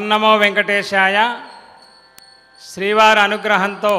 ఓన్నమో వెంకటేశాయ. శ్రీవారి అనుగ్రహంతో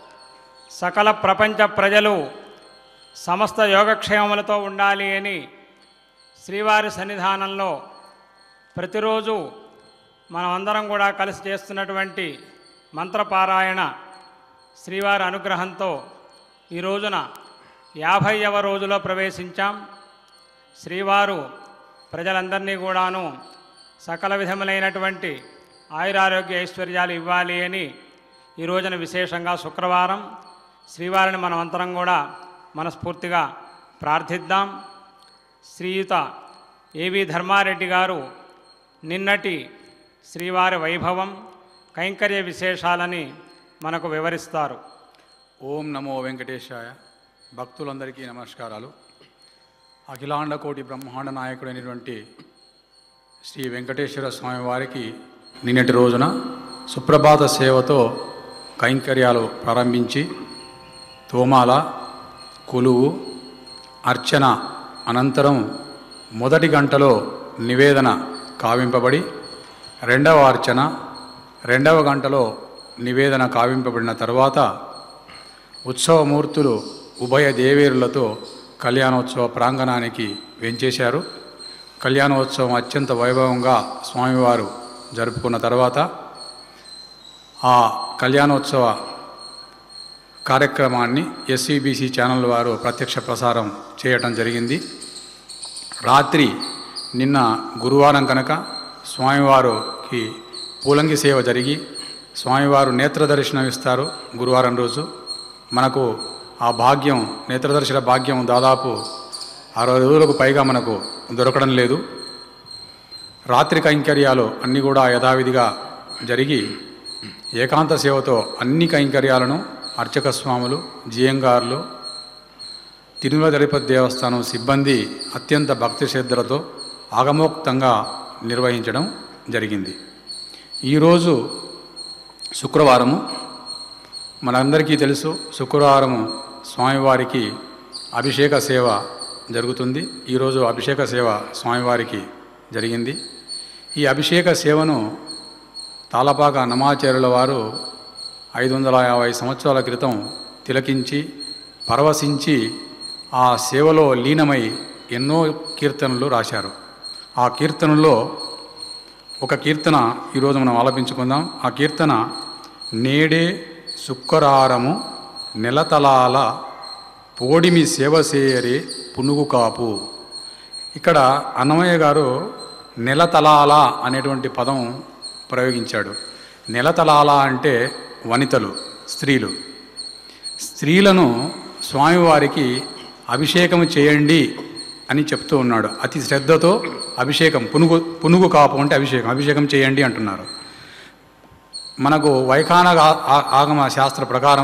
సకల ప్రపంచ ప్రజలు సమస్త యోగక్షేమములతో ఉండాలి అని శ్రీవారి సన్నిధానంలో ప్రతిరోజు మనమందరం కూడా కలిసి చేస్తున్నటువంటి మంత్రపారాయణ శ్రీవారి అనుగ్రహంతో ఈ రోజున 50వ రోజులో ప్రవేశించాం. శ్రీవారు ప్రజలందరినీ కూడాను సకల విధములైనటువంటి ఆయురారోగ్య ఐశ్వర్యాలు ఇవ్వాలి అని ఈ రోజున విశేషంగా శుక్రవారం శ్రీవారిని మనమంతరం కూడా మనస్ఫూర్తిగా ప్రార్థిద్దాం. శ్రీయుత ఏవి ధర్మారెడ్డి గారు నిన్నటి శ్రీవారి వైభవం కైంకర్య విశేషాలని మనకు వివరిస్తారు. ఓం నమో వెంకటేశాయ. భక్తులందరికీ నమస్కారాలు. అఖిలాండ కోటి బ్రహ్మాండ నాయకుడైనటువంటి శ్రీ వెంకటేశ్వర స్వామి వారికి నిన్నటి రోజున సుప్రభాత సేవతో కైంకర్యాలు ప్రారంభించి తోమాల, కొలువు, అర్చన అనంతరం మొదటి గంటలో నివేదన కావింపబడి రెండవ అర్చన, రెండవ గంటలో నివేదన కావింపబడిన తర్వాత ఉత్సవమూర్తులు ఉభయ దేవేరులతో కళ్యాణోత్సవ ప్రాంగణానికి వెంచేశారు. కళ్యాణోత్సవం అత్యంత వైభవంగా స్వామివారు జరుపుకున్న తర్వాత ఆ కళ్యాణోత్సవ కార్యక్రమాన్ని ఎస్సీబీసీ ఛానల్ వారు ప్రత్యక్ష ప్రసారం చేయటం జరిగింది. రాత్రి నిన్న గురువారం కనుక స్వామివారికి పూలంగి సేవ జరిగి స్వామివారు నేత్ర దర్శనం ఇస్తారు. గురువారం రోజు మనకు ఆ భాగ్యం, నేత్రదర్శన భాగ్యం దాదాపు 60 రోజులకు పైగా మనకు దొరకడం లేదు. రాత్రి కైంకర్యాలు అన్నీ కూడా యథావిధిగా జరిగి ఏకాంత సేవతో అన్ని కైంకర్యాలను అర్చక స్వాములు, జియంగారులు, తిరుమల తిరుపతి దేవస్థానం సిబ్బంది అత్యంత భక్తి శ్రద్ధలతో ఆగమోక్తంగా నిర్వహించడం జరిగింది. ఈరోజు శుక్రవారము. మనందరికీ తెలుసు, శుక్రవారము స్వామివారికి అభిషేక సేవ జరుగుతుంది. ఈరోజు అభిషేక సేవ స్వామివారికి జరిగింది. ఈ అభిషేక సేవను తాళపాక నమాచార్యుల వారు 550 సంవత్సరాల క్రితం తిలకించి పరవశించి ఆ సేవలో లీనమై ఎన్నో కీర్తనలు రాశారు. ఆ కీర్తనలో ఒక కీర్తన ఈరోజు మనం ఆలపించుకుందాం. ఆ కీర్తన నేడే శుక్రవారము నెలతలాల పోడిమి సేవసేయరే పునుగు కాపు. ఇక్కడ అన్నమయ్య గారు నెలతలాల అనేటువంటి పదం ప్రయోగించాడు. నెలతలాల అంటే వనితలు, స్త్రీలు. స్త్రీలను స్వామివారికి అభిషేకం చేయండి అని చెప్తూ ఉన్నాడు. అతి శ్రద్ధతో అభిషేకం, పునుగు కాపు అంటే అభిషేకం చేయండి అంటున్నారు. మనకు వైఖానక ఆగమ శాస్త్ర ప్రకారం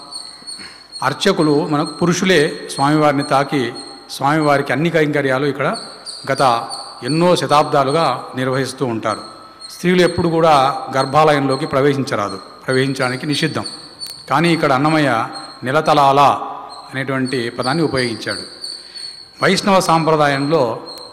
అర్చకులు మనకు పురుషులే స్వామివారిని తాకి స్వామివారికి అన్ని కైంకర్యాలు ఇక్కడ గత ఎన్నో శతాబ్దాలుగా నిర్వహిస్తూ ఉంటారు. స్త్రీలు ఎప్పుడు కూడా గర్భాలయంలోకి ప్రవేశించడానికి నిషిద్ధం. కానీ ఇక్కడ అన్నమయ్య నెలతలాల అనేటువంటి పదాన్ని ఉపయోగించాడు. వైష్ణవ సాంప్రదాయంలో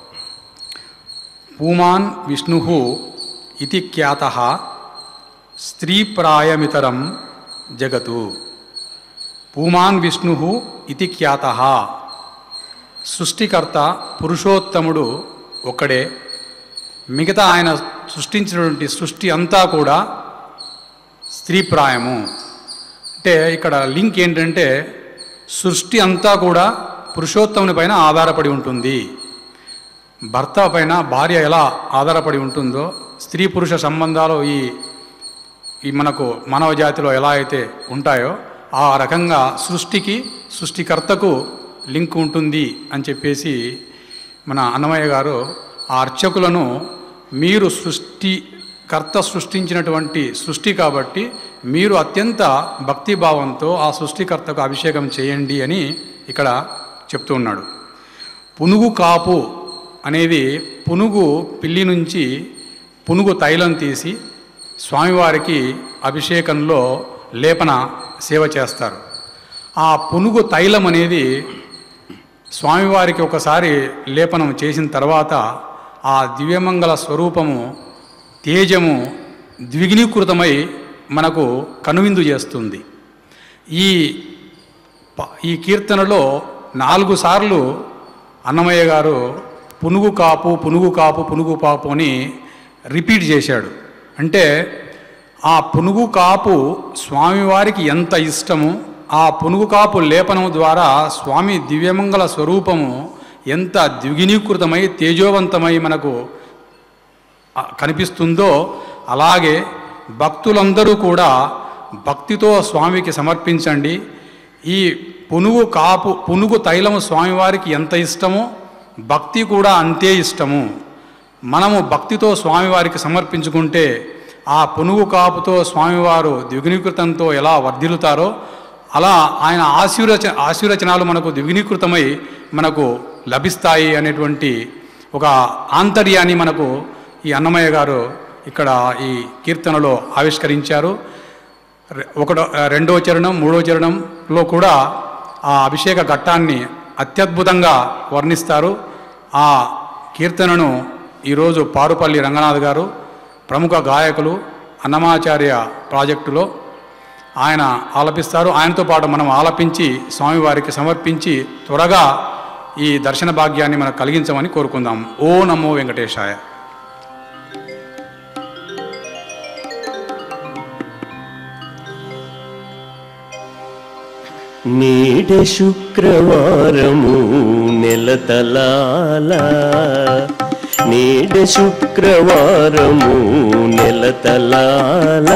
పూమాన్ విష్ణు ఇతి ఖ్యాతః స్త్రీప్రాయమితరం జగతు. పూమాన్ విష్ణు ఇతి ఖ్యాతః. సృష్టికర్త పురుషోత్తముడు ఒక్కడే. మిగతా ఆయన సృష్టించినటువంటి సృష్టి అంతా కూడా స్త్రీప్రాయము. అంటే ఇక్కడ లింక్ ఏంటంటే సృష్టి అంతా కూడా పురుషోత్తముని పైన ఆధారపడి ఉంటుంది. భర్త పైన భార్య ఎలా ఆధారపడి ఉంటుందో స్త్రీ పురుష సంబంధాలు ఈ మనకు మానవ జాతిలో ఎలా అయితే ఉంటాయో ఆ రకంగా సృష్టికి, సృష్టికర్తకు లింక్ ఉంటుంది అని చెప్పేసి మన అన్నమయ్య గారు ఆ అర్చకులను మీరు సృష్టికర్త సృష్టించినటువంటి సృష్టి కాబట్టి మీరు అత్యంత భక్తిభావంతో ఆ సృష్టికర్తకు అభిషేకం చేయండి అని ఇక్కడ చెప్తూ ఉన్నాడు. పునుగు కాపు అనేది పునుగు పిల్లి నుంచి పునుగు తైలం తీసి స్వామివారికి అభిషేకంలో లేపన సేవ చేస్తారు. ఆ పునుగు తైలం అనేది స్వామివారికి ఒకసారి లేపనం చేసిన తర్వాత ఆ దివ్యమంగళ స్వరూపము, తేజము ద్విగుణీకృతమై మనకు కనువిందు చేస్తుంది. ఈ కీర్తనలో 4 సార్లు అన్నమయ్య గారు పునుగు కాపు పునుగు కాపు పునుగు కాపు అని రిపీట్ చేశాడు. అంటే ఆ పునుగు కాపు స్వామివారికి ఎంత ఇష్టము, ఆ పునుగు కాపు లేపనం ద్వారా స్వామి దివ్యమంగళ స్వరూపము ఎంత ద్విగుణీకృతమై తేజోవంతమై మనకు కనిపిస్తుందో, అలాగే భక్తులందరూ కూడా భక్తితో స్వామికి సమర్పించండి. ఈ పునుగు తైలము స్వామివారికి ఎంత ఇష్టమో భక్తి కూడా అంతే ఇష్టము. మనము భక్తితో స్వామివారికి సమర్పించుకుంటే ఆ పునుగు కాపుతో స్వామివారు ద్విగుణీకృతంతో ఎలా వర్ధిల్లుతారో అలా ఆయన ఆశీర్వచనాలు మనకు ద్విగుణీకృతమై మనకు లభిస్తాయి అనేటువంటి ఒక ఆంతర్యాన్ని మనకు ఈ అన్నమయ్య గారు ఇక్కడ ఈ కీర్తనలో ఆవిష్కరించారు. 2వ చరణం 3వ చరణంలో కూడా ఆ అభిషేక ఘట్టాన్ని అత్యద్భుతంగా వర్ణిస్తారు. ఆ కీర్తనను ఈరోజు పారుపల్లి రంగనాథ్ గారు ప్రముఖ గాయకులు అన్నమాచార్య ప్రాజెక్టులో ఆయన ఆలపిస్తారు. ఆయనతో పాటు మనం ఆలపించి స్వామివారికి సమర్పించి త్వరగా ఈ దర్శన భాగ్యాన్ని మనకు కలిగించమని కోరుకుందాం. ఓ నమో వెంకటేశాయ. నీడ శుక్రవారము నెలతలాల, నీడ శుక్రవారము నెలతలాల,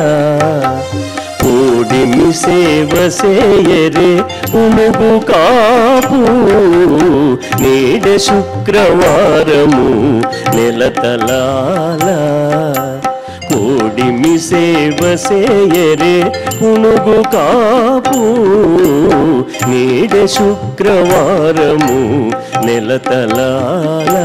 కూడిమి సేవ సేయరే పునుగు కాపు, నీడ శుక్రవారము నెలతలాల, కూడిమి సేవ సేయరే పునుగు కాపు, నీడ శుక్రవారము నెలతలాల.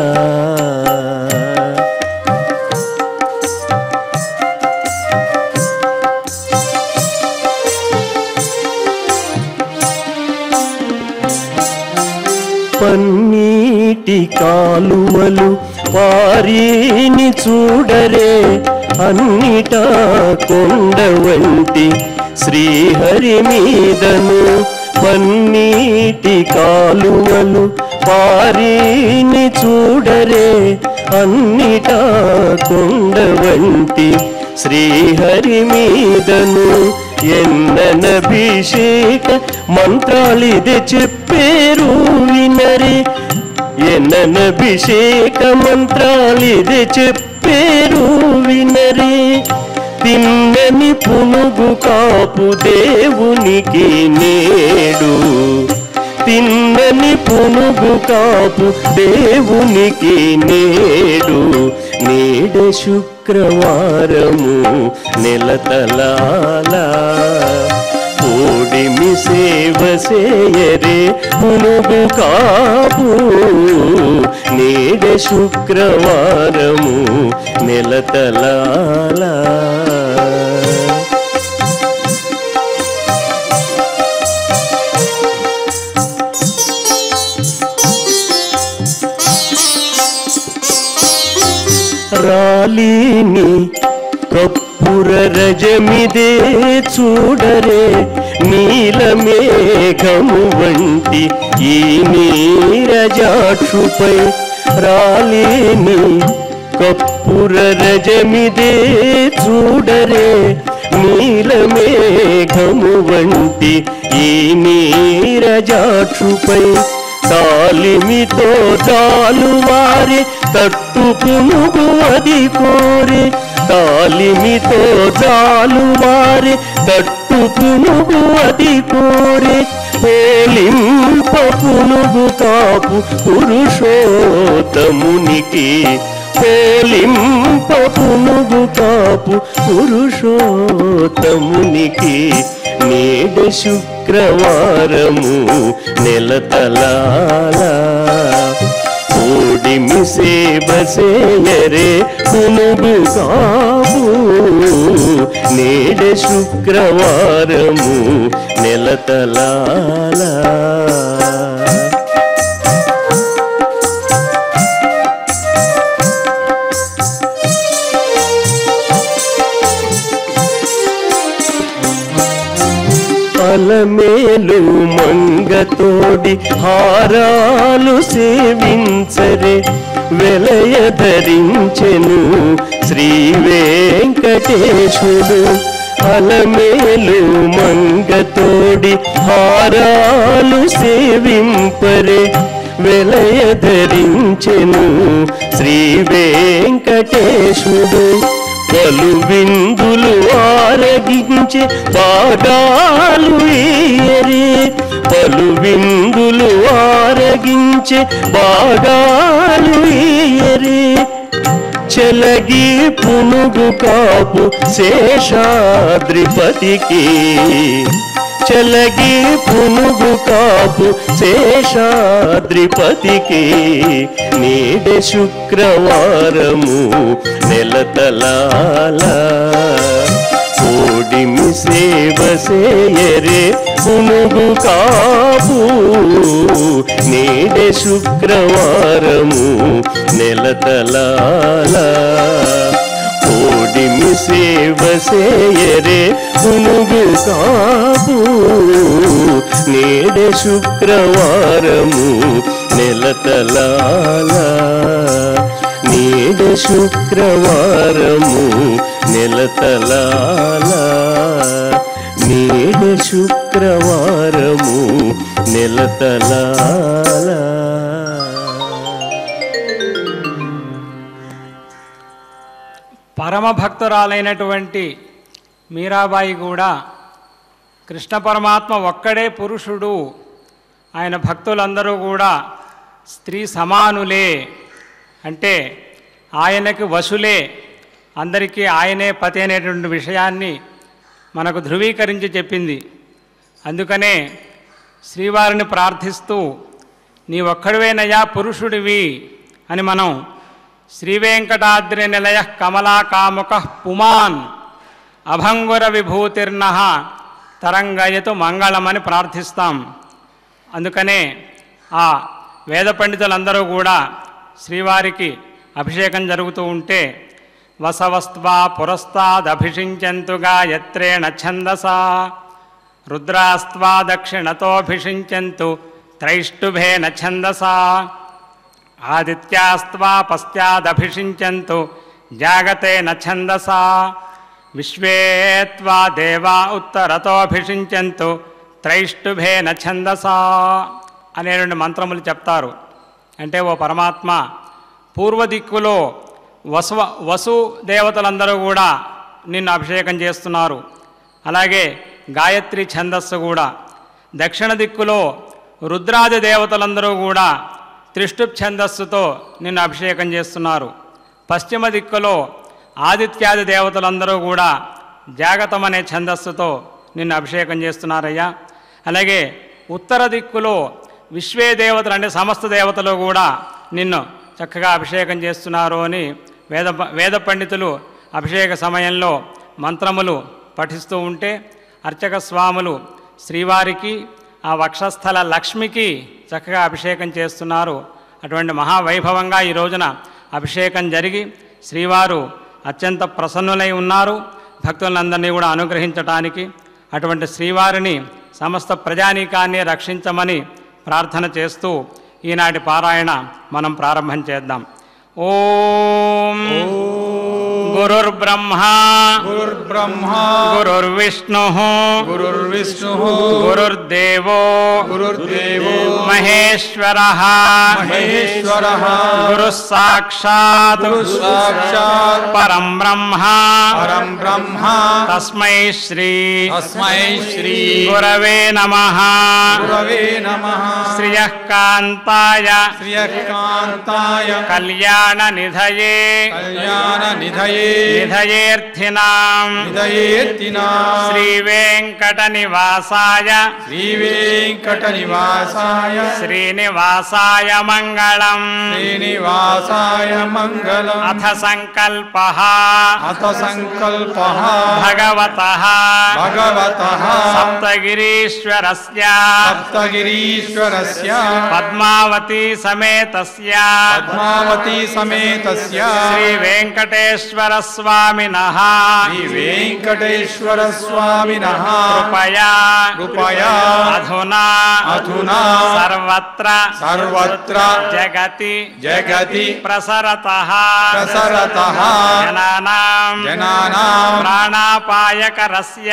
పన్నీటి కాలువలు పారీని చూడరే, అన్నిటా కొండ వంటి శ్రీహరి మీదను, పన్నీటి కాలువలు పారీని చూడరే, అన్నిటా కొండ వంటి శ్రీహరి మీదను, ఎన్ననభిషేక మంత్రాలిదే చెప్పేరు వినరే, ఎన్ననభిషేక మంత్రాలిదే చెప్పేరు వినరే, తిన్నని పునుగు కాపు దేవునికి నేడు, తిన్నని పునుగు కాపు దేవునికి నేడు, నీడ శుక్రవారము నెలతలాల, కూడిమి సేవ సేయరే పునుగు కాపు, నీడ శుక్రవారము నెలతలాల. రాలిని కప్పుర రజమిదే చూడరే, నీలమేఘము వంటి ఈ నీరజాక్షుపై, రాలిని కప్పుర రజమిదే చూడరే, నీలమేఘము వంటి ఈ నీరజాక్షుపై, తాలిమితో జాలువారే తట్టు పునుగు అది కోరే, తాలిమితో జాలువారే తట్టు పునుగు అది కోరే, పోలింప పునుగు కాపు పురుషోత్తమునికి, పోలింప పునుగు కాపు పురుషోత్తమునికి, నీడ శుక్రవారము నెలతలాల, కూడిమి సేవ సేయరే పునుగు కాపు, నీడ శుక్రవారము నెలతలాల. అలమేలు మంగతోడి హారాలు సేవించరే వెలయ ధరించెను శ్రీ వెంకటేశుడు అలమేలు మంగతోడి హారాలు సేవింపరే వెలయ ధరించెను శ్రీ వెంకటేశుడు పలు విందులు ఆరగించే బాగాలు ఏరే పలు విందులు ఆరగించే బాగాలు ఏరే చెలగి పునుగు కాపు శేషాద్రిపతికి చెలగి పునుగు కాపు శేషాద్రిపతికి నేడే శుక్రవారము నెలతలాల కోడిమి సేవ సేయరే పునుగు కాపు నేడే శుక్రవారము నెలతలాల కోడిమి సేవ సేయరే పునుగు కాపు నేడే శుక్రవారము నెలతలాల నేడే శుక్రవారము నెలతలాల నేడే శుక్రవారము నెలతలాల. పరమభక్తురాలైనటువంటి మీరాబాయి కూడా కృష్ణ పరమాత్మ ఒక్కడే పురుషుడు, ఆయన భక్తులందరూ కూడా స్త్రీ సమానులే, అంటే ఆయనకి వశులే, అందరికీ ఆయనే పతి అనేటువంటి విషయాన్ని మనకు ధృవీకరించి చెప్పింది. అందుకనే శ్రీవారిని ప్రార్థిస్తూ నీ ఒక్కడివేనయ్యా పురుషుడివి అని మనం శ్రీవేంకటాద్రి నిలయ కమలాకాముక పుమాన్ అభంగుర విభూతిర్న తరంగయతు మంగళమని ప్రార్థిస్తాం. అందుకనే ఆ వేద పండితులందరూ కూడా శ్రీవారికి అభిషేకం జరుగుతూ ఉంటే వసవస్త్వా పురస్తాదభిషించంతు గాయత్రేణ ఛందసా రుద్రాస్త్వా దక్షిణతోభిషించంతు త్రైష్టుభేన ఛందసా ఆదిత్యాస్త్వా పశ్చాదభిషించంతు జాగతేన ఛందసా విశ్వేత్వా దేవా ఉత్తరతోభిషించంతు త్రైష్టుభేన ఛందసా అనే రెండు మంత్రములు చెప్తారు. అంటే ఓ పరమాత్మ, పూర్వదిక్కులో వసు దేవతలందరూ కూడా నిన్ను అభిషేకం చేస్తున్నారు. అలాగే గాయత్రి ఛందస్సు కూడా. దక్షిణ దిక్కులో రుద్రాది దేవతలందరూ కూడా త్రిష్టుప్ ఛందస్సుతో నిన్ను అభిషేకం చేస్తున్నారు. పశ్చిమ దిక్కులో ఆదిత్యాది దేవతలందరూ కూడా జాగతం అనే ఛందస్సుతో నిన్ను అభిషేకం చేస్తున్నారయ్యా. అలాగే ఉత్తర దిక్కులో విశ్వే దేవతలు అంటే సమస్త దేవతలు కూడా నిన్ను చక్కగా అభిషేకం చేస్తున్నారు అని వేద పండితులు అభిషేక సమయంలో మంత్రములు పఠిస్తూ ఉంటే అర్చక స్వాములు శ్రీవారికి ఆ వక్షస్థల లక్ష్మికి చక్కగా అభిషేకం చేస్తున్నారు. అటువంటి మహావైభవంగా ఈ రోజున అభిషేకం జరిగి శ్రీవారు అత్యంత ప్రసన్నులై ఉన్నారు భక్తులందరినీ కూడా అనుగ్రహించటానికి. అటువంటి శ్రీవారిని సమస్త ప్రజానీకాన్ని రక్షించమని ప్రార్థన చేస్తూ ఈనాటి పారాయణ మనం ప్రారంభం చేద్దాం. ఓం గురుర్బ్రహ్మా గురుర్బ్రహ్మా గురుర్విష్ణుః గురుర్విష్ణుః గురుర్దేవో మహేశ్వరః గురుః సాక్షాత్ పరం బ్రహ్మ తస్మై శ్రీ గురవే నమః. శ్రియః కాంతాయ కళ్యాణ నిధయే నిధయేర్థినాం శ్రీ వెంకట నివాసాయ శ్రీనివాసాయ మంగళం. శ్రీనివాసాయ మంగళం. అథ సంకల్పః భగవతః సప్తగిరీశ్వరస్య పద్మావతీ సమేతస్య శ్రీ వెంకటేశ్వర స్వామినః కృపయా అధునా సర్వత్ర జగతి ప్రసరతః జనానాం ప్రాణాపాయకరస్య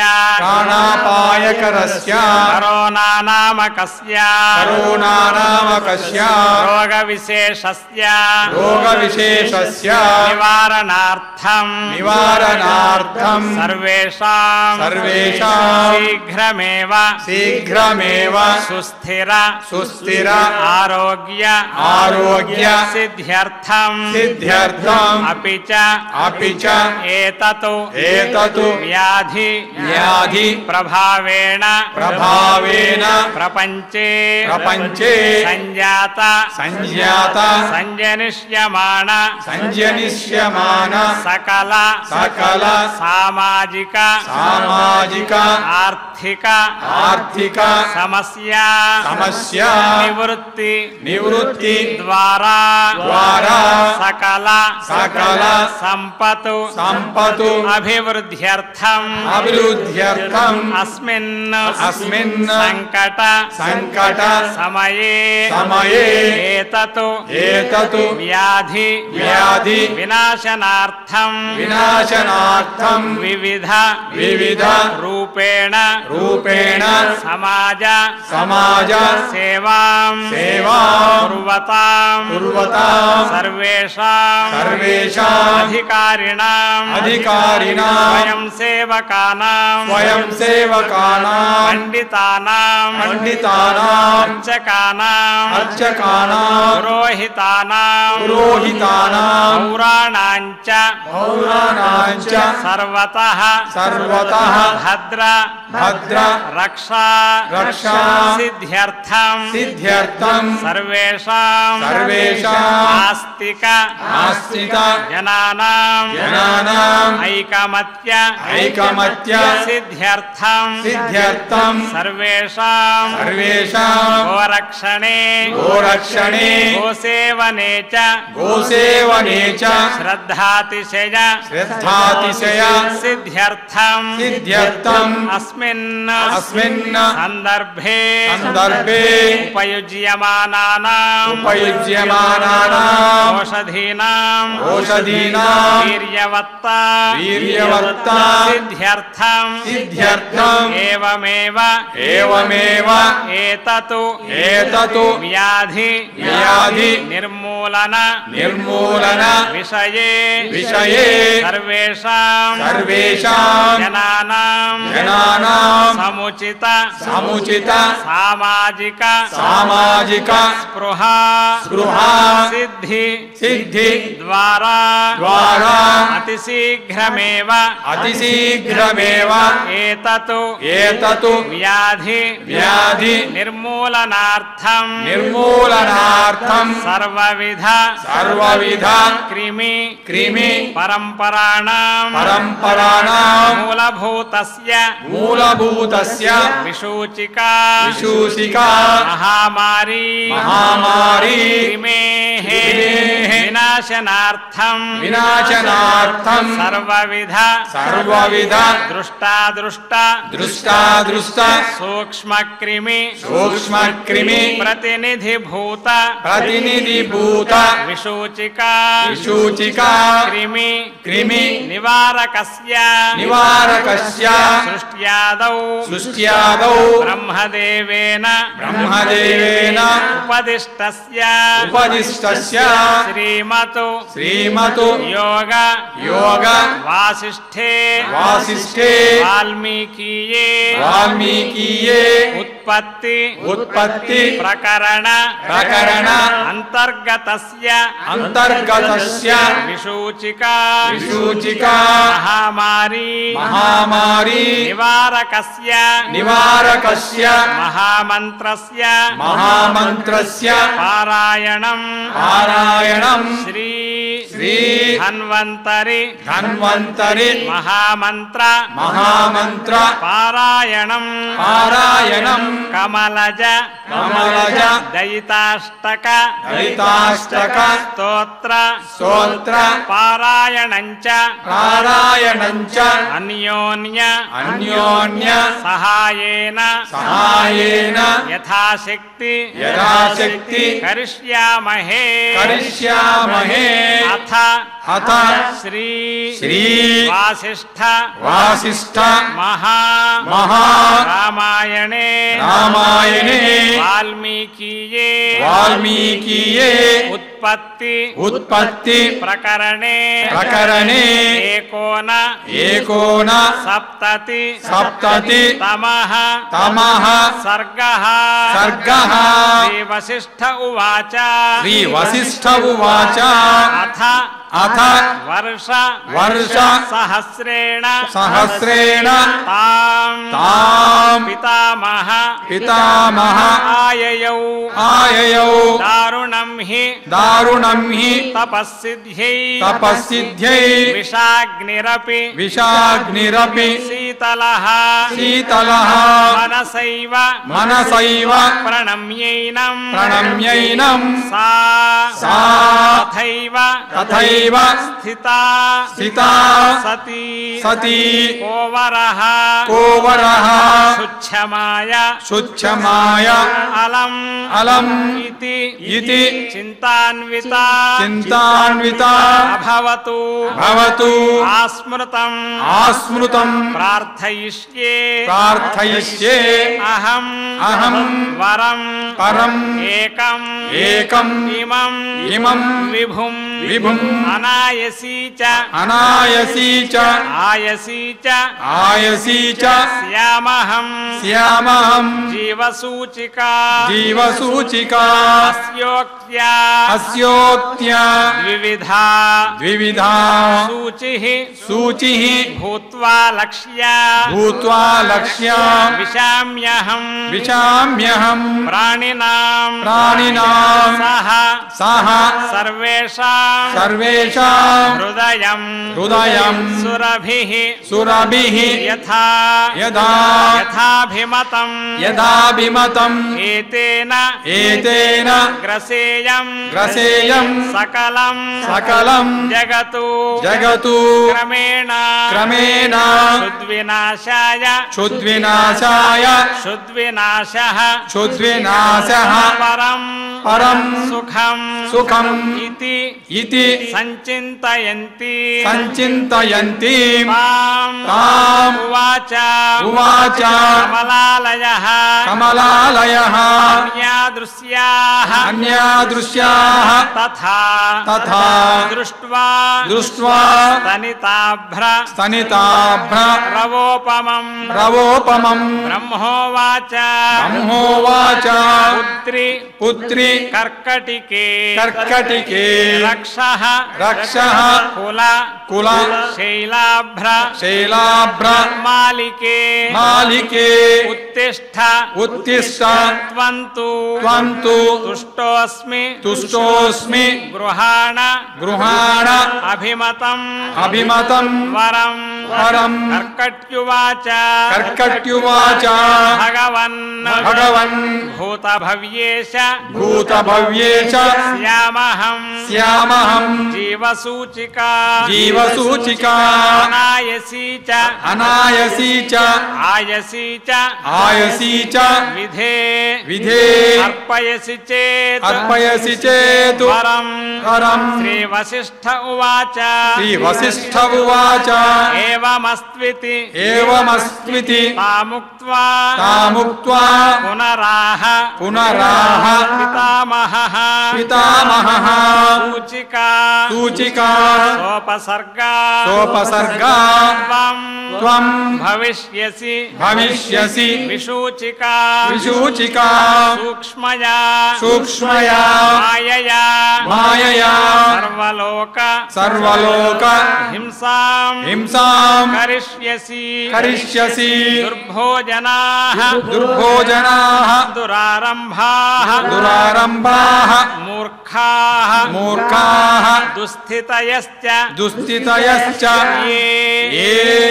కరోనానామకస్య రోగవిశేషస్య నివారణార్థం సర్వేషాం శీఘ్రమేవ సుస్థిర ఆరోగ్య సిద్ధ్యర్థం అపి చ ఏతతు వ్యాధి ప్రభావేణ ప్రపంచే సంజాత సంజనిష్యమాణ సకల సామాజిక ఆర్థిక సమస్యా నివృత్తి ద్వారా సకల సంపతు అభివృద్ధ్యర్థం అస్మిన్ సంకట సమయే ఏతతు వ్యాధి వినాశనార్థం వివిధ రూపేణ సమాజ సేవాం కుర్వతాం సర్వేషాం అధికారిణాం స్వయం సేవకానాం పండితానాం అర్చకానాం పురోహితానాం పౌరాణాంచ సర్వతః భద్ర రక్షా సిద్ధ్యర్థం సర్వేషాం ఆస్తిక జనానాం ఐకమత్య సిద్ధ్యర్థం సర్వేషాం గోరక్షణే గోసేవనే చ శ్రద్ధాతిశయ సిద్ధ్యర్థం అస్మిన్ సందర్భే ఉపయుజ్యమానానాం ఓషధీనాం వీర్యవత్తా సిద్ధ్యర్థం ఏవమేవ ఏతతు వ్యాధి నిర్మూలన విషయే సర్వేషాం జనానాం సముచిత సామాజిక స్పృహా సిద్ధి ద్వారా అతిశీఘ్రమేవ ఏతతు వ్యాధి నిర్మూలనార్థం సర్వవిధ క్రిమి పరంపరాణాం మూలభూతస్య విశూచికా మహామారీ క్రిమేః వినాశనార్థం సర్వవిధ దృష్టాదృష్ట సూక్ష్మక్రిమి ప్రతినిధిభూత విశూచికా క్రిమి నివారకస్య సృష్ట్యాదౌ బ్రహ్మదేవేన ఉపదిష్టస్య శ్రీమతు యోగ వాసిష్ఠే వాల్మీకీయే उत्पत्ति उत्पत्ति प्रकरण प्रकरण अंतर्गतस्य अंतर्गतस्य विसूचिका विसूचिका महामारी महामारी निवारकस्य निवारकस्य महामन्त्रस्य महामन्त्रस्य पारायणं पारायणं श्री श्री धन्वन्तरि धन्वन्तरि महामन्त्र महामन्त्र पारायणं पारायणं कमलज कमलज दयिताष्टक दयिताष्टक स्तोत्र स्तोत्र पारायणञ्च पारायणञ्च अन्योन्य अन्योन्य सहायेन सहायेन यथाशक्ति यथाशक्ति करिष्यामहे करिष्यामहे अथ अथ श्री श्री वासिष्ठ वासिष्ठ महा रामायणे रामायणे वाल्मीकिये वाल्मीकिये उत्पत्ति उत्पत्ति प्रकरणे प्रकरणे एकोन सप्तति सप्तति तमः सर्गः श्री वसिष्ठ उवाच श्री वसिष्ठ उवाच अथ वर्ष सहस्रेण तां पितामह आययौ दारुणं हि तपस्सिद्ध्यै विषाग्निरपि शीतलः मनसैव प्रणम्यैनं सा तथैव स्थिता सती कोवरः शुच्छमाय अलम् इति चिन्तान्विता भवतु आस्मृतं प्रार्थयिष्ये अहं वरं एकम् इमं विभुम् अनायसी च श्यामहं जीवसूचिका अस्योक्त्या द्विविधा सूचिः भूत्वा लक्ष्या विशाम्यहं प्राणिनां सह सर्वेषां हृदयं सुरभिः यथाभिमतम् एतेन ग्रसेयं सकलं जगतु क्रमेण क्षुद्विनाशः परं सुखम् इति सञ्चिन्तयन्ति ताम् उवाच कमलालयः अन्यादृश्याः तथा दृष्ट्वा स्तनिताभ्र रवोपमं ब्रह्मोवाच पुत्री कर्कटिके रक्षः कुल शैलाभ्र मालिके उत्तिष्ठ त्वन्तु तुष्टोऽस्मि गृहाण अभिमतं वरं कर्कट्युवाच भगवन् भूतभव्येश श्यामहं जीवसूचिका अनायसी च आयसी च विधे अर्पयसि चेत् वरं श्री वसिष्ठ उवाच एवमस्त्विति तामुक्त्वा पुनराह पितामहः సూచికా సూచికా సోపసర్గా సోపసర్గా త్వం త్వం భవిష్యసి భవిష్యసి విసూచికా విసూచికా సూక్ష్మయా సూక్ష్మయా మాయయా మాయయా సర్వలోక సర్వలోక హింసాం హింసాం కరిష్యసి కరిష్యసి దుర్భోజనాః దుర్భోజనాః దురారంభాః దురారంభాః మూర్ఖాః మూర్ఖాః దుస్థితయశ్చ దుస్థితయశ్చ ఏ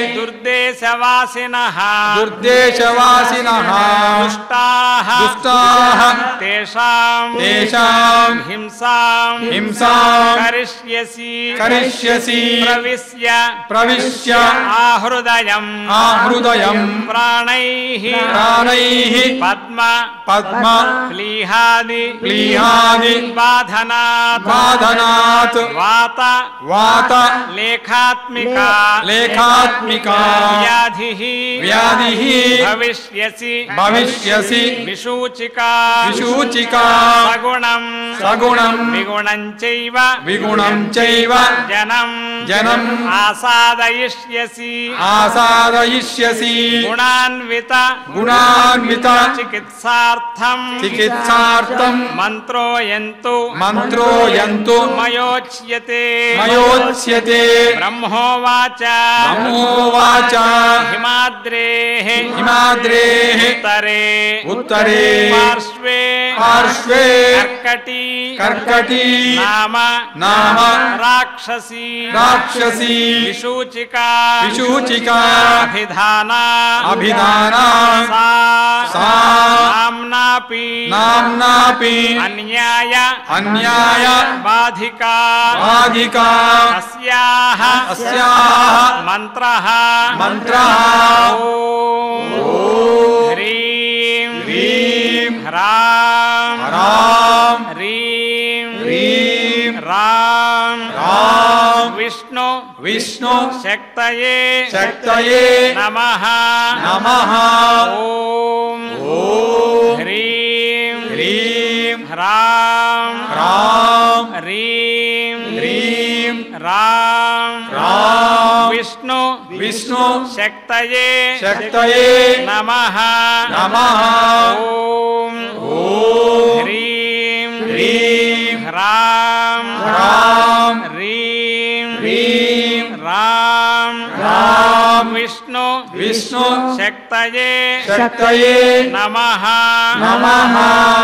దుర్దేశవాసినః దుర్దేశవాసినః దుష్టాః దుష్టాః తేషాం తేషాం హింసాం హింసాం కరిష్యసి కరిష్యసి ప్రవిశ్య ప్రవిశ్య ఆహృదయం ఆహృదయం ప్రాణైః ప్రాణైః పద్మ పద్మ క్లీహాది క్లీహాది బాధనాత్ బాధనాత్ వాత వాత లేఖాత్మిక లేఖాత్మిక వ్యాధిః వ్యాధిః భవిష్యసి భవిష్యసి విసూచికా విసూచికా సగుణం సగుణం విగుణం చైవ విగుణం చైవ జనం జనం ఆసాదయిష్యసి ఆసాదయిష్యసి గుణాన్విత గుణాన్విత చికిత్సార్థం చికిత్సార్థం మంత్రోయంతు మంత్రోయంతు మయోచ్యతే మయోచ్యతే బ్రహ్మోవాచ బ్రహ్మోవాచ హిమాద్రేః హిమాద్రేః ఉత్తరే ఉత్తరే పార్శ్వే పార్శ్వే కర్కటీ కర్కటీ నామ నామ రాక్షసీ రాక్షసీ విసూచికా విసూచికా అభిధాన అభిధాన సా సా నామ్నాపి నామ్నాపి అన్యాయ అన్యాయ బాధికా బాధికా అస్యాః అస్యాః మంత్రః మంత్రః ఓం ఓం హ్రీం హ్రీం హ్రాం రాం హ్రీం హ్రీం రాం రాం విష్ణు విష్ణు శక్తయే శక్తయే నమః నమః ఓం ఓం హ్రీం హ్రీం హ్రాం రాం హ్రీం హ్రీం రాం రాం విష్ణు విష్ణు శక్తయే శక్తయే నమః నమః ఓం ఓం హ్రీం హ్రీం హ్రాం రాం హ్రీం హ్రీం రాం రాం విష్ణు విష్ణు శక్తయే శక్తయే నమః నమః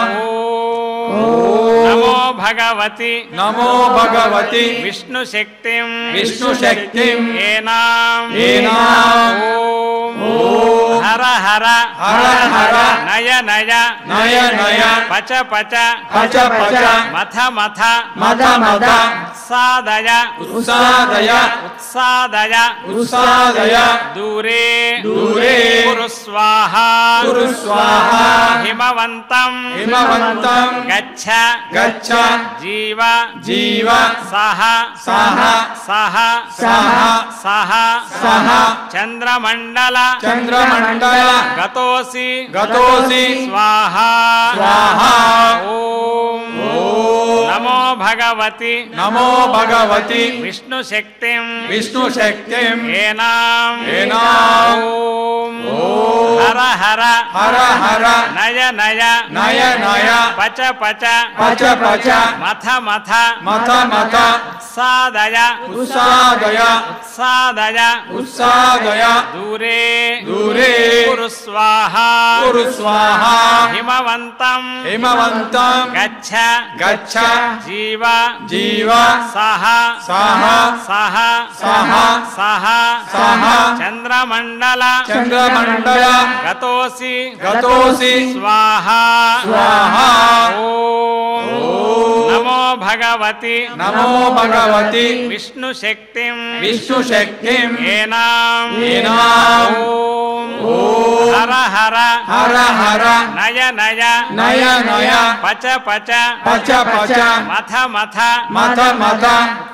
ఓం నమో భగవతి నమో భగవతి విష్ణు శక్తిం విష్ణు శక్తిం ఏనాం ఏనాం ఓం హర హర హర హర నయ నయ నయ నయ పచ పచ పచ పచ మథ మథ మద మద ఉత్సాదయ ఉత్సాదయ ఉత్సాదయ ఉత్సాదయ దూరే దూరే కురు స్వాహ కురు స్వాహ హిమవంతం హిమవంతం గచ్చ గచ్చ జీవ జీవ సహ సహ సహ సహ సహ సహ చంద్రమండల చంద్రమండల గతోసి గతోసి స్వాహ స్వాహ ఓం ఓం నమో భగవతి నమో భగవతి విష్ణు శక్తిం విష్ణు శక్తిం ఏనాం ఏనాం ఓం ఓం హర హర హర హర నయ నయ నయ నయ పచ పచ పచ పచ మథ మథ మత మత ఉత్సాదయ ఉత్సాదయ ఉత్సాదయ ఉత్సాదయ దూరే దూరే కురు స్వాహ కురు స్వాహ హిమవంతం హిమవంతం గచ్చ గచ్చ జీవ జీవ సహ సహ సహ సహ సహ సహ చంద్రమండల చంద్రమండల గతోసి గతోసి స్వాహ స్వాహ ఓం ఓం నమో భగవతి నమో భగవతి విష్ణు శక్తిం విష్ణు శక్తిం ఏనాం ఏనాం ఓం ఓం హర హర హర హర నయ నయ నయ నయ పచ పచ పచ పచ మథ మథ మత మత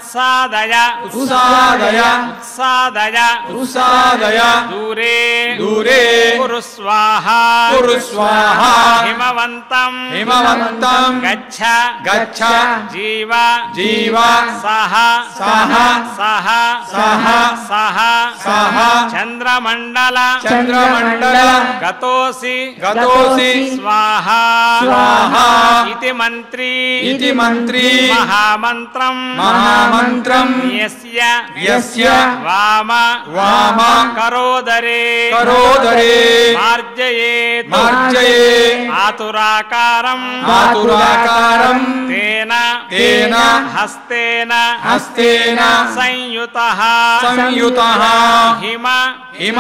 उत्सादय उत्सादय उत्सादय उत्सादय दूरे दूरे कुरु स्वाहा कुरु स्वाहा हिमवन्तं हिमवन्तं गच्छ गच्छ जीव जीव सह सह सह सह सह सह चन्द्रमण्डल चन्द्रमण्डल गतोऽसि गतोऽसि स्वाहा स्वाहा इति मन्त्री इति मन्त्री महामन्त्रं महामन्त्रं यस्य यस्य वाम वाम करोदरे करोदरे मार्जयेत् मार्जयेत् आतुराकारं आतुराकारं तेन तेन हस्तेन हस्तेन संयुतः संयुतः हिम हिम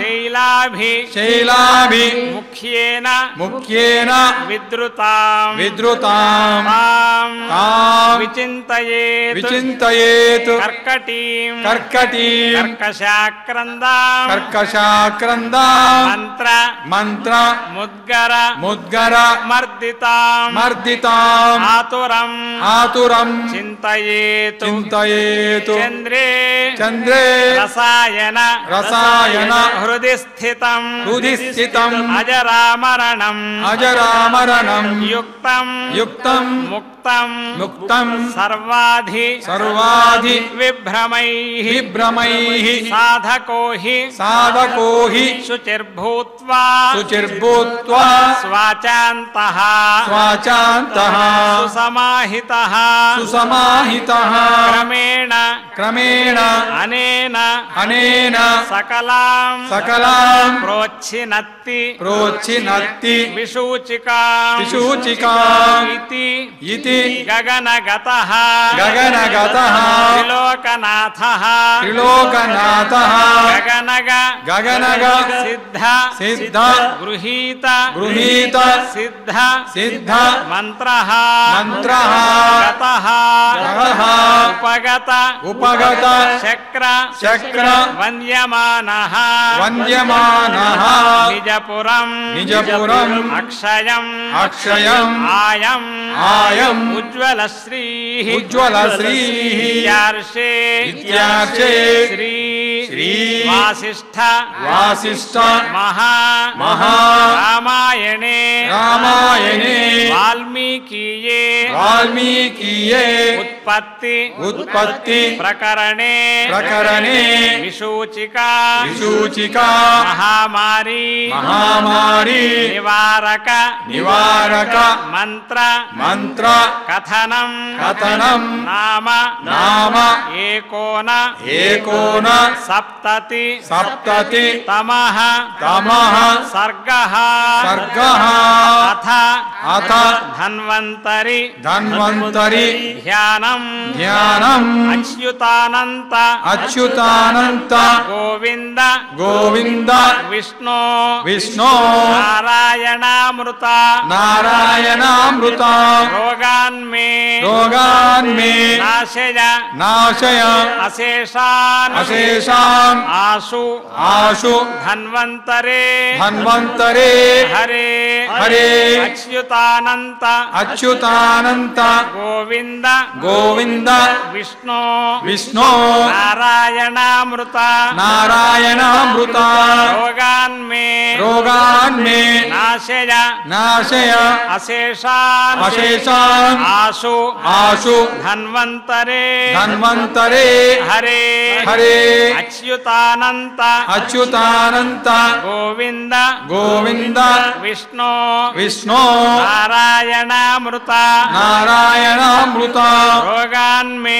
शैलाभि मुख्येन मुख्येन विद्रुतां विद्रुतां तां तां विचिन्तयेत् विचिन्तयेत् कर्कटीं कर्कटीं कर्कशाक्रन्दां कर्कशाक्रन्दां मंत्र मंत्र मुद्गर मुद्गर मर्दितां मर्दितां आतुरं आतुरं चिन्तयेत् चिन्तयेत् चन्द्रे चन्द्रे रसायन रसायन हृदि स्थितं हृदि स्थितं अजरामरणं अजरामरणं युक्तं युक्तं मुक्तं मुक्तं सर्वाधि सर्वाधि विभ्रमैः विभ्रमैः साधको हि साधको हि शुचिर्भूत्वा शुचिर्भूत्वा स्वाचान्तः स्वाचान्तः सुसमाहितः सुसमाहितः क्रमेण क्रमेण अनेन अनेन सकलां सकलां प्रोच्छिनत्ति प्रोच्छिनत्ति विसूचिकां विसूचिकाम् इति गगनगतः गगनगतः त्रिलोकनाथः त्रिलोकनाथः गगनग गगनग सिद्ध सिद्ध गृहीत गृहीत सिद्ध सिद्ध मंत्रः मंत्रः गतः गतः उपगत उपगत शक्र शक्र वन्द्यमानः वन्द्यमानः निजपुरं निजपुरम् अक्षयम् अक्षयम् आयम् आयम् उज्ज्वलश्रीः उज्ज्वलश्रीः इत्यार्षे श्री श्री वासिष्ठ वासिष्ठ महा रामायणे वाल्मीकीये उत्पत्ति प्रकरणे विसूचिका महामारी निवारक मंत्र कथनं नाम एकोन सप्तति तमः सर्गः अथ धन्वन्तरि ध्यानम् अच्युतानन्त गोविन्द विष्णो नारायणामृत रोगान्मे नाशय अशेषान् आशु धन्वन्तरे हरे अच्युतानन्त गोविन्द विष्णो नारायणामृत रोगान्मे नाशय अशेषान् आशु धन्वन्तरे हरे अच्युतानन्त गोविन्द विष्णो नारायणामृत रोगान्मे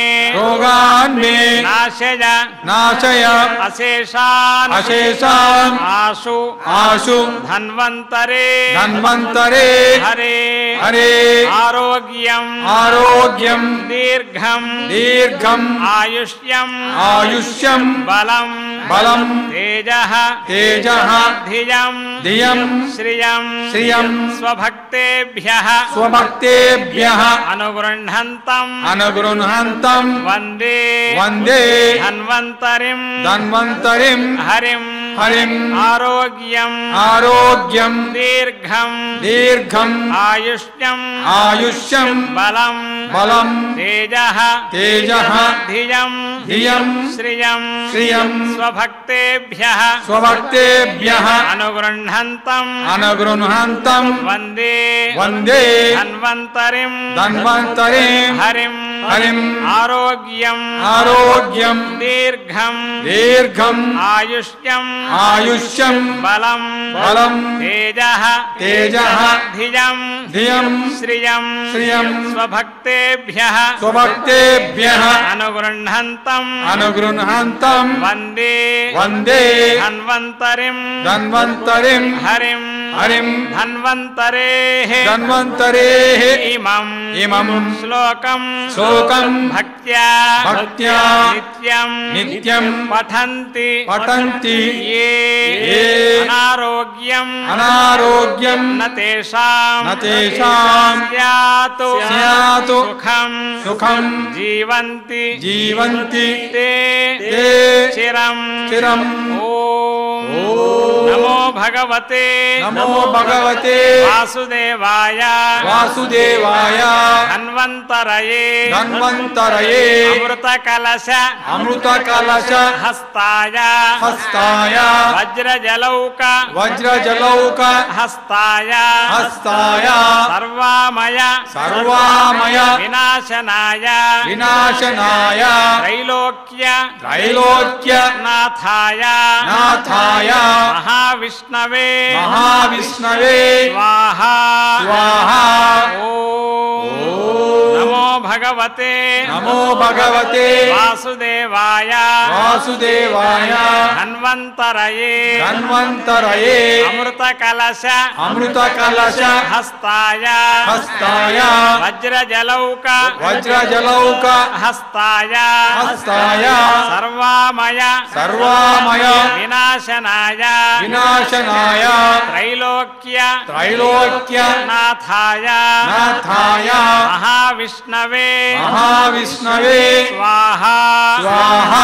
नाशय अशेषान् आशु धन्वन्तरे हरे आरोग्यं दीर्घं आयुष्यं बलं तेजः धियं श्रियं स्वभक्तेभ्यः अनुगृह्णन्तं वन्दे धन्वन्तरिं हरिं హరిం ఆరోగ్యం ఆరోగ్యం దీర్ఘం దీర్ఘం ఆయుష్యం ఆయుష్యం బలం బలం తేజః తేజః ధియం ధియం శ్రియం శ్రియం స్వభక్తేభ్యః స్వభక్తేభ్యః అనుగృహ్ణంతం అనుగృహంతం వందే వందే ధన్వంతరిం ధన్వంతరిం హరిం హరిం ఆరోగ్యం ఆరోగ్యం దీర్ఘం దీర్ఘం ఆయుష్యం ఆయుష్యం బలం బలం తేజః తేజః ధియం ధియం శ్రియం శ్రియం స్వభక్తేభ్యః స్వభక్తేభ్యః అనుగృహ్ణంతం అనుగృహంతం వందే వందే ధన్వంతరిం ధన్వంతరిం హరిం హరిం ధన్వంతరేః ధన్వంతరేః ఇమం ఇమం శ్లోకం శ్లోకం భక్త్యా భక్త్యా నిత్యం నిత్యం పఠంతి పఠంతి ఏ ఏ అనారోగ్యం అనారోగ్యం న తేషాం న తేషాం స్యాతు స్యాతు సుఖం సుఖం జీవంతి జీవంతి తే తే చిరం చిరం ఓం ఓం నమో భగవతే నమో భగవతే వాసుదేవాయ వాసుదేవాయ ధన్వంతరయే ధన్వంతరయే అమృత కలశ అమృత కలశ హస్తాయ హస్తాయ వజ్రజలౌక వజ్రజలౌక హస్తాయ హస్తాయ సర్వామయ సర్వామయ వినాశనాయ వినాశనాయ త్రైలోక్య త్రైలోక్య నాథాయ నాథాయ మహావిష్ణవే మహావిష్ణవే స్వాహా స్వాహా ఓం ఓం నమో భగవతే నమో భగవతే వాసుదేవాయ వాసుదేవాయ ధన్వంతరయే ధన్వంతరయే అమృత కలశ అమృత కలశ హస్తాయ హస్తాయ వజ్రజలౌక వజ్రజలౌక హస్తాయ హస్తాయ సర్వామయ సర్వామయ వినాశనాయ వినాశనాయ త్రైలోక్య త్రైలోక్య నాథాయ నాథాయ మహావిష్ణవే మహావిష్ణవే స్వాహా స్వాహా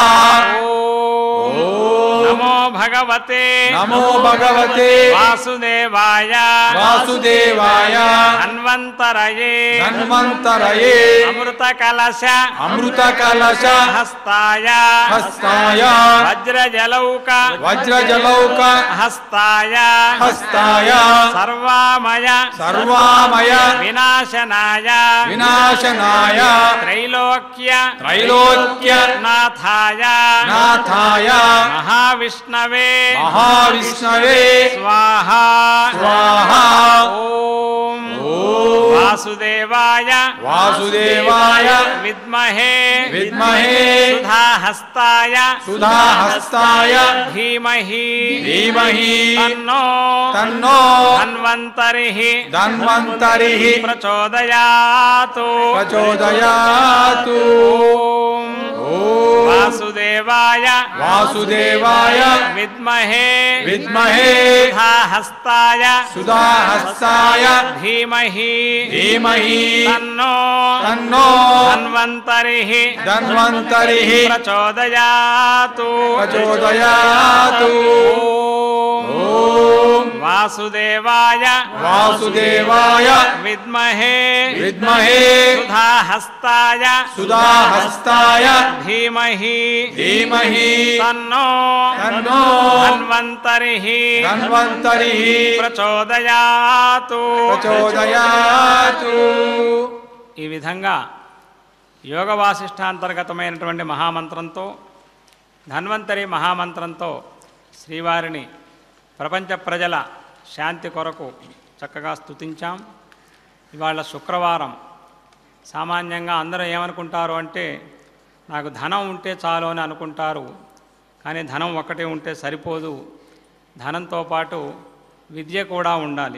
ఓం ఓం నమో భగవతే నమో భగవతే వాసుదేవాయ వాసుదేవాయ ధన్వంతరయే ధన్వంతరయే అమృత కలశ అమృత కలశ హస్తాయ హస్తాయ వజ్రజలౌక వజ్రజలౌక హస్తాయ హస్తాయ సర్వామయ సర్వామయ వినాశనాయ వినాశనాయ త్రైలోక్య త్రైలోక్య నాథాయ నాథాయ మహావిష్ణవే మహావిష్ణవే స్వాహా స్వాహా ఓం ఓం వాసుదేవాయ వాసుదేవాయ విద్మహే విద్మహే సుధాహస్తాయ సుధాహస్తాయ ధీమహి ధీమహి తన్నో తన్నో ధన్వంతరిః ధన్వంతరిః ప్రచోదయాతు ప్రచోదయాతు ఓం ఓం వాసుదేవాయ వాసుదేవాయ విద్మహే విద్మహే సుధాహస్తాయ సుధాహస్తాయ ధీమహి ధీమహి తన్నో తన్నో ధన్వంతరిః ధన్వంతరిః ప్రచోదయాతు ప్రచోదయాతు ఓం ఓం వాసుదేవాయ వాసుదేవాయ విద్మహే విద్మహే సుధాహస్తాయ సుధాహస్తాయ ధీమహి ధీమహి తన్నో తన్నో ధన్వంతరిః ధన్వంతరిః ప్రచోదయాతు ప్రచోదయాతు. ఈ విధంగా యోగ వాసిష్టాంతర్గతమైనటువంటి మహామంత్రంతో ధన్వంతరి మహామంత్రంతో శ్రీవారిని ప్రపంచ ప్రజల శాంతి కొరకు చక్కగా స్తుతించాం. ఇవాళ శుక్రవారం. సామాన్యంగా అందరూ ఏమనుకుంటారు అంటే నాకు ధనం ఉంటే చాలు అని అనుకుంటారు. కానీ ధనం ఒక్కటే ఉంటే సరిపోదు, ధనంతో పాటు విద్య కూడా ఉండాలి.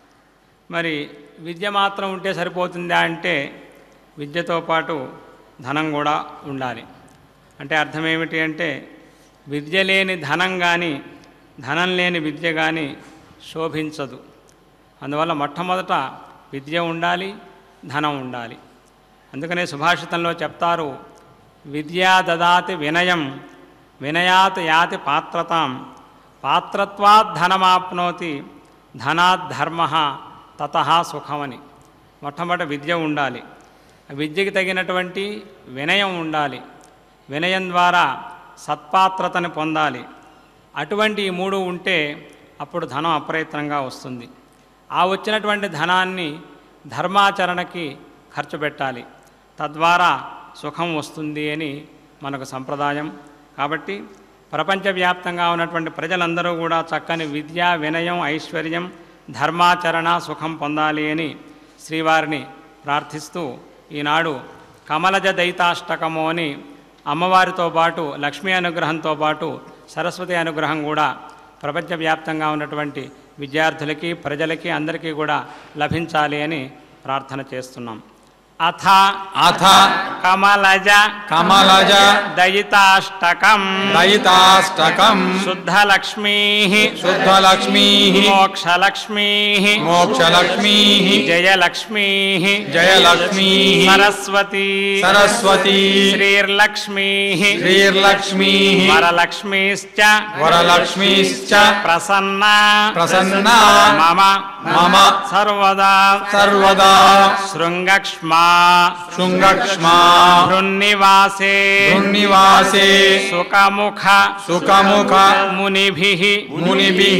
మరి విద్య మాత్రం ఉంటే సరిపోతుందా అంటే విద్యతో పాటు ధనం కూడా ఉండాలి. అంటే అర్థం ఏమిటి అంటే విద్య లేని ధనం కానీ ధనం లేని విద్య కానీ శోభించదు. అందువల్ల మొట్టమొదట విద్య ఉండాలి, ధనం ఉండాలి. అందుకనే సుభాషితంలో చెప్తారు, విద్యా దదాతి వినయం వినయాత్ యాతి పాత్రతాం పాత్రత్వాద్ ధనమాప్నోతి ధనాద్ ధర్మ తతః సుఖమని. మొట్టమొదటి విద్య ఉండాలి, విద్యకి తగినటువంటి వినయం ఉండాలి, వినయం ద్వారా సత్పాత్రతని పొందాలి. అటువంటి ఈ మూడు ఉంటే అప్పుడు ధనం అప్రయత్నంగా వస్తుంది. ఆ వచ్చినటువంటి ధనాన్ని ధర్మాచరణకి ఖర్చు పెట్టాలి, తద్వారా సుఖం వస్తుంది అని మనకు సంప్రదాయం. కాబట్టి ప్రపంచవ్యాప్తంగా ఉన్నటువంటి ప్రజలందరూ కూడా చక్కని విద్య, వినయం, ఐశ్వర్యం, ధర్మాచరణ, సుఖం పొందాలి అని శ్రీవారిని ప్రార్థిస్తూ ఈనాడు కమలజ దైతాష్టకము అని అమ్మవారితో పాటు లక్ష్మీ అనుగ్రహంతో పాటు సరస్వతి అనుగ్రహం కూడా ప్రపంచవ్యాప్తంగా ఉన్నటువంటి విద్యార్థులకి, ప్రజలకి, అందరికీ కూడా లభించాలి అని ప్రార్థన చేస్తున్నాం. అథ అథ కమలజ కమలజ దయితాష్టకం దయితాష్టకం శుద్ధలక్ష్మీ శుద్ధలక్ష్మీ మోక్షలక్ష్మీ మోక్షలక్ష్మీ జయలక్ష్మీ జయలక్ష్మీ సరస్వతీ సరస్వతీ శ్రీర్లక్ష్మీ శ్రీర్లక్ష్మీ వరలక్ష్మీశ్చ వరలక్ష్మీశ్చ ప్రసన్నా ప్రసన్నా మమ మమ సర్వదా సర్వదా శృంగక్ష్మా శృంగక్ష్మా భృన్నివాసే భృన్నివాసే సుఖముఖ సుఖముఖ మునిభిః మునిభిః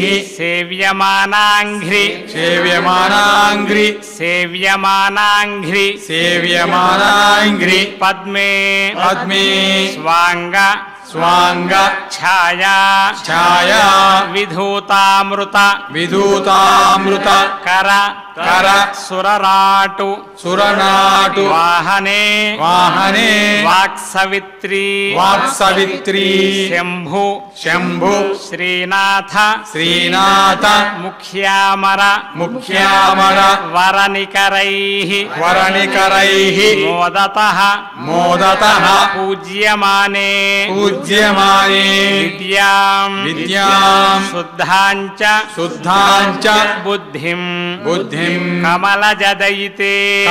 సేవ్యమానాంఘ్రి సేవ్యమానాంఘ్రి సేవ్యమానాంఘ్రి సేవ్యమానాంఘ్రి పద్మే పద్మే స్వాంగ స్వాంగ ఛాయా ఛాయా విధూతామృత విధూతామృత కర కర సురరాటు సురనాటు వాహనే వాహనే వాక్సవిత్రీ వాక్సవిత్రీ శంభు శంభు శ్రీనాథ శ్రీనాథ ముఖ్యామర ముఖ్యామర వరనికరైః వరనికరైః మోదతః మోదతః పూజ్యమానే పూజ్యమానే విద్యాం విద్యాం శుద్ధాంచ శుద్ధాంచ బుద్ధిం బుద్ధిం కమలజదయితే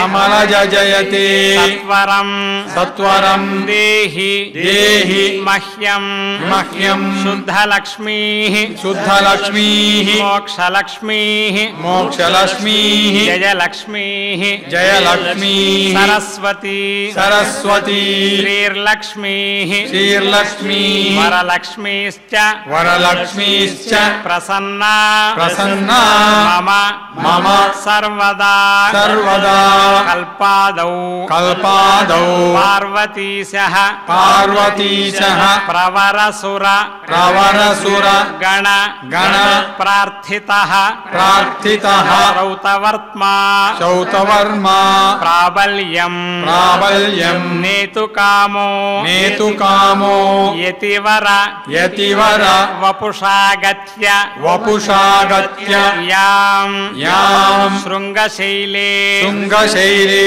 కమలజయతే సత్వరం సత్వరం దేహి దేహి మహ్యం మహ్యం శుద్ధలక్ష్మీ శుద్ధలక్ష్మీ మోక్షలక్ష్మీ మోక్షలక్ష్మీ జయలక్ష్మీ జయలక్ష్మీ సరస్వతీ సరస్వతీ శ్రీర్లక్ష్మీ శ్రీర్లక్ష్మీ వరలక్ష్మీశ్చ వరలక్ష్మీశ్చ ప్రసన్నా ప్రసన్నా మమ మమ సర్వదా సర్వదా కల్పాదౌ కల్పాదౌ పార్వతీశః పార్వతీశః ప్రవరసుర ప్రవరసుర గణ గణ ప్రార్థితః ప్రార్థితః రౌతవర్త్మా చౌతవర్మా ప్రాబల్యం ప్రాబల్యం నేతుకామో నేతుకామో యతివర యతివర వపుషాగత్య వపుషాగత్య యాం యాం శృంగశైలే శృంగశైలే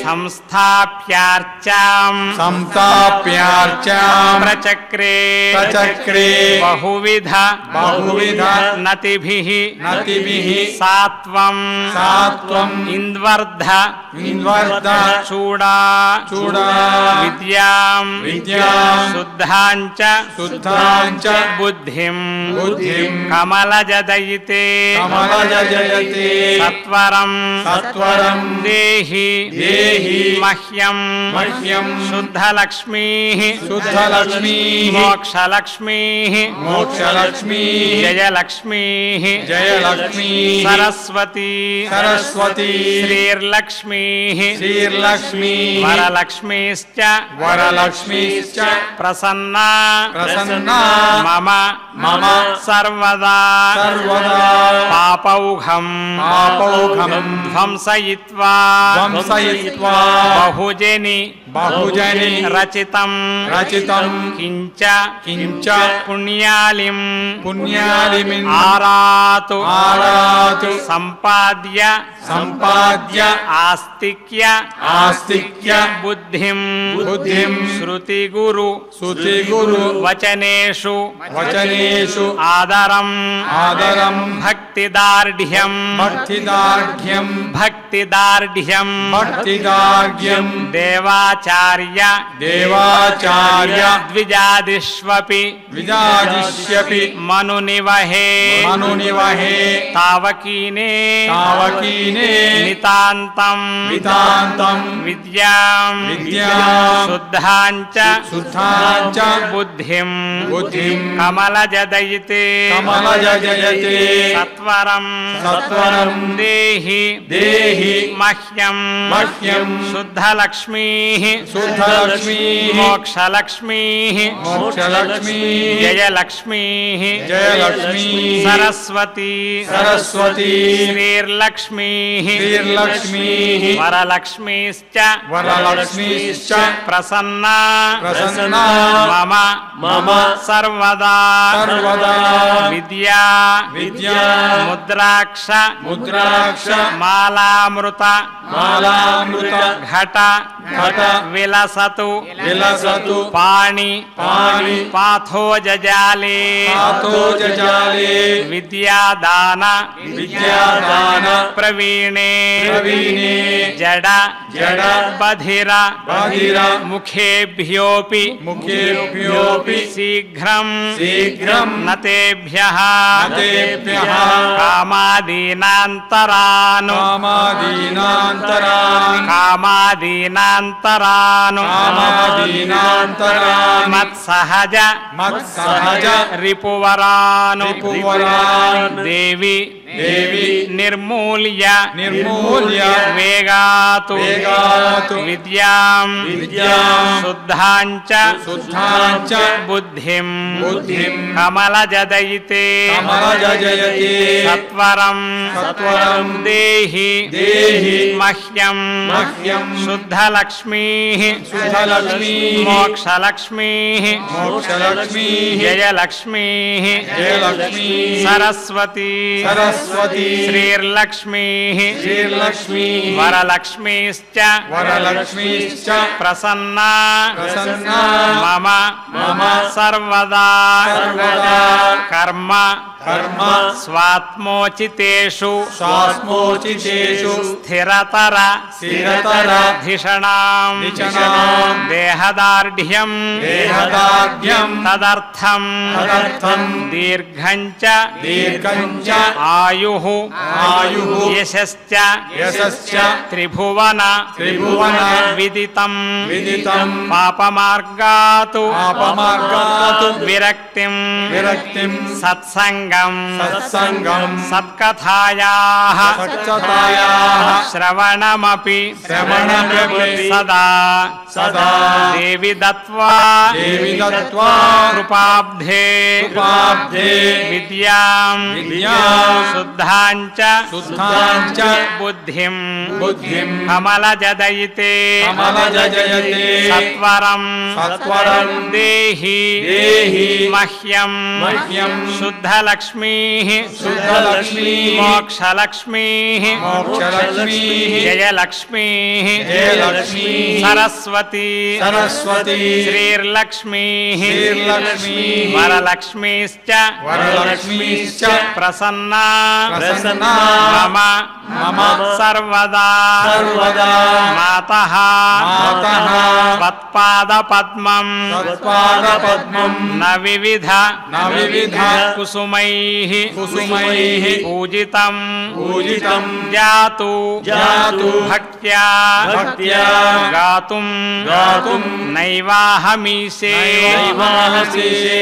సంస్థాప్యార్చాం సంతాప్యార్చాం ప్రచక్రే ప్రచక్రే బహువిధ బహువిధ నతిభిః నతిభిః సాత్వం సాత్వం ఇంద్వర్ధ ఇంద్వర్ధ చూడా చూడా విద్యాం విద్యాం శుద్ధాంచ శుద్ధాంచ బుద్ధిం బుద్ధిం కమలజదయితే కమలజయతే సత్వరం సత్వరం దేహి దేహి మహ్యం మహ్యం శుద్ధలక్ష్మీ శుద్ధలక్ష్మీ మోక్షలక్ష్మీ మోక్షలక్ష్మీ జయలక్ష్మీ జయలక్ష్మీ సరస్వతీ సరస్వతీ శ్రీర్లక్ష్మీ శ్రీర్లక్ష్మీ వరలక్ష్మీశ్చ వరలక్ష్మీశ్చ ప్రసన్నా ప్రసన్నా మమ మమ సర్వదా సర్వదా పాపౌఘం పాపౌఘం ధ్వంసయిత్వా ధ్వంసయిత్వా బహుజని బహుజని రచితం రచితం కించ కించ పుణ్యాలిం పుణ్యాలిమిన్ ఆరాతు ఆరాతు సంపాద్య సంపాద్య ఆస్తిక్య ఆస్తిక్య బుద్ధిం బుద్ధిం శృతిగురు శృతిగురు వచనేషు వచనేషు ఆదరం ఆదరం భక్తిదార్ఢ్యం భక్తిదార్ఢ్యం భక్తిదార్ఢ్యం భక్తిదార్ఢ్యం దేవాచ దేవాచార్య దేవాచార్య ద్విజాదిష్వపి విజాదిష్యపి మనునివహే మనునివహే తావకీనే తావకీనే నితాంతం వితాంతం విద్యాం విద్యాం శుద్ధాంచ శుద్ధాంచ బుద్ధిం బుద్ధిం కమలజదయితే కమలజయతే సత్వరం సత్వరం దేహి దేహి మహ్యం మహ్యం శుద్ధలక్ష్మీ శుద్ధలక్ష్మీ మోక్షలక్ష్మీ మోక్షలక్ష్మీ జయలక్ష్మీ జయలక్ష్మీ సరస్వతీ సరస్వతీ శ్రీర్లక్ష్మీ శ్రీర్లక్ష్మీ వరలక్ష్మీశ్చ వరలక్ష్మీశ్చ ప్రసన్నా ప్రసన్నా మమ మమ సర్వదా సర్వదా విద్యా విద్యా ముద్రాక్ష ముద్రాక్ష మాలామృత మాలామృత ఘట ఘట విలసతు విలసతు పాణి పాణి పాథోజాలే పాతో జజాలే విద్యాదాన విద్యాదాన ప్రవీణే ప్రవీణే జడ జడ బధిర బధిర ముఖేభ్యోపి ముఖేభ్యోపి శీఘ్రం శీఘ్రం నతేభ్యః నతేభ్యః కామాదీనాంతరాను కామాదీనాంతరాన్ కామాదీనాంతరాను కామాదీనాంతరాన్ మత్సహజ మత్సహజ రిపువరాను రిపువరాన్ దేవి దేవి నిర్మూల్య నిర్మూల్య వేగాతు వేగాతు విద్యాం విద్యాం శుద్ధాంచ శుద్ధాంచ బుద్ధిం బుద్ధిం కమలజదయితే కమలజయతే సత్వరం సత్వరం దేహి దేహి మహ్యం మహ్యం శుద్ధలక్ష్మీ శుద్ధలక్ష్మీ మోక్షలక్ష్మీ మోక్షలక్ష్మీ జయలక్ష్మీ జయలక్ష్మీ సరస్వతీ సరస్వతీ శ్రీర్లక్ష్మీ శ్రీర్లక్ష్మీ వరలక్ష్మీశ్చ వరలక్ష్మీశ్చ ప్రసన్నా ప్రసన్నా మమ మమ సర్వదా సర్వదా కర్మ కర్మ స్వాత్మోచితేషు స్వాస్మోచితేషు స్థిరతర స్థిరతర ధిషణాం ధిషణాం దేహదార్ఢ్యం దేహదార్ఢ్యం తదర్థం తదర్థం దీర్ఘంచ దీర్ఘంచ ఆయుః ఆయుః యశశ్చ యశశ్చ త్రిభువన త్రిభువన విదితం విదితం పాపమార్గాతు పాపమార్గాతు విరక్తిం విరక్తిం సత్సంగం సత్సంగం సత్కథాయాః సత్కథాయాః శ్రవణమపి శ్రవణమపి సదా సదా దేవి దత్వా దేవి దత్వా కృపాబ్ధే కృపాబ్ధే విద్యాం విద్యాం శుద్ధాంచ శుద్ధాంచ బుద్ధిం బుద్ధిం కమలజదయితే కమలజయతే సత్వరం సత్వరం దేహి దేహి మహ్యం మహ్యం శుద్ధలక్ష్మీ శుద్ధలక్ష్మీ మోక్షలక్ష్మీ మోక్షలక్ష్మీ జయలక్ష్మీ జయలక్ష్మీ సరస్వతీ సరస్వతీ శ్రీర్లక్ష్మీ శ్రీర్లక్ష్మీ వరలక్ష్మీశ్చ వరలక్ష్మీశ్చ ప్రసన్నా ప్రసన్నా మమ మమ సర్వదా సర్వదా మాతః మాతః పద్పాదపద్మం తత్పాదపద్మం న వివిధ వివిధ కుసుమైః కుసుమైః పూజితం పూజితం జాతు జాతు భక్త్యా భక్త్యా గాతుం గాతుం నైవాహమీశే నైవాహమీశే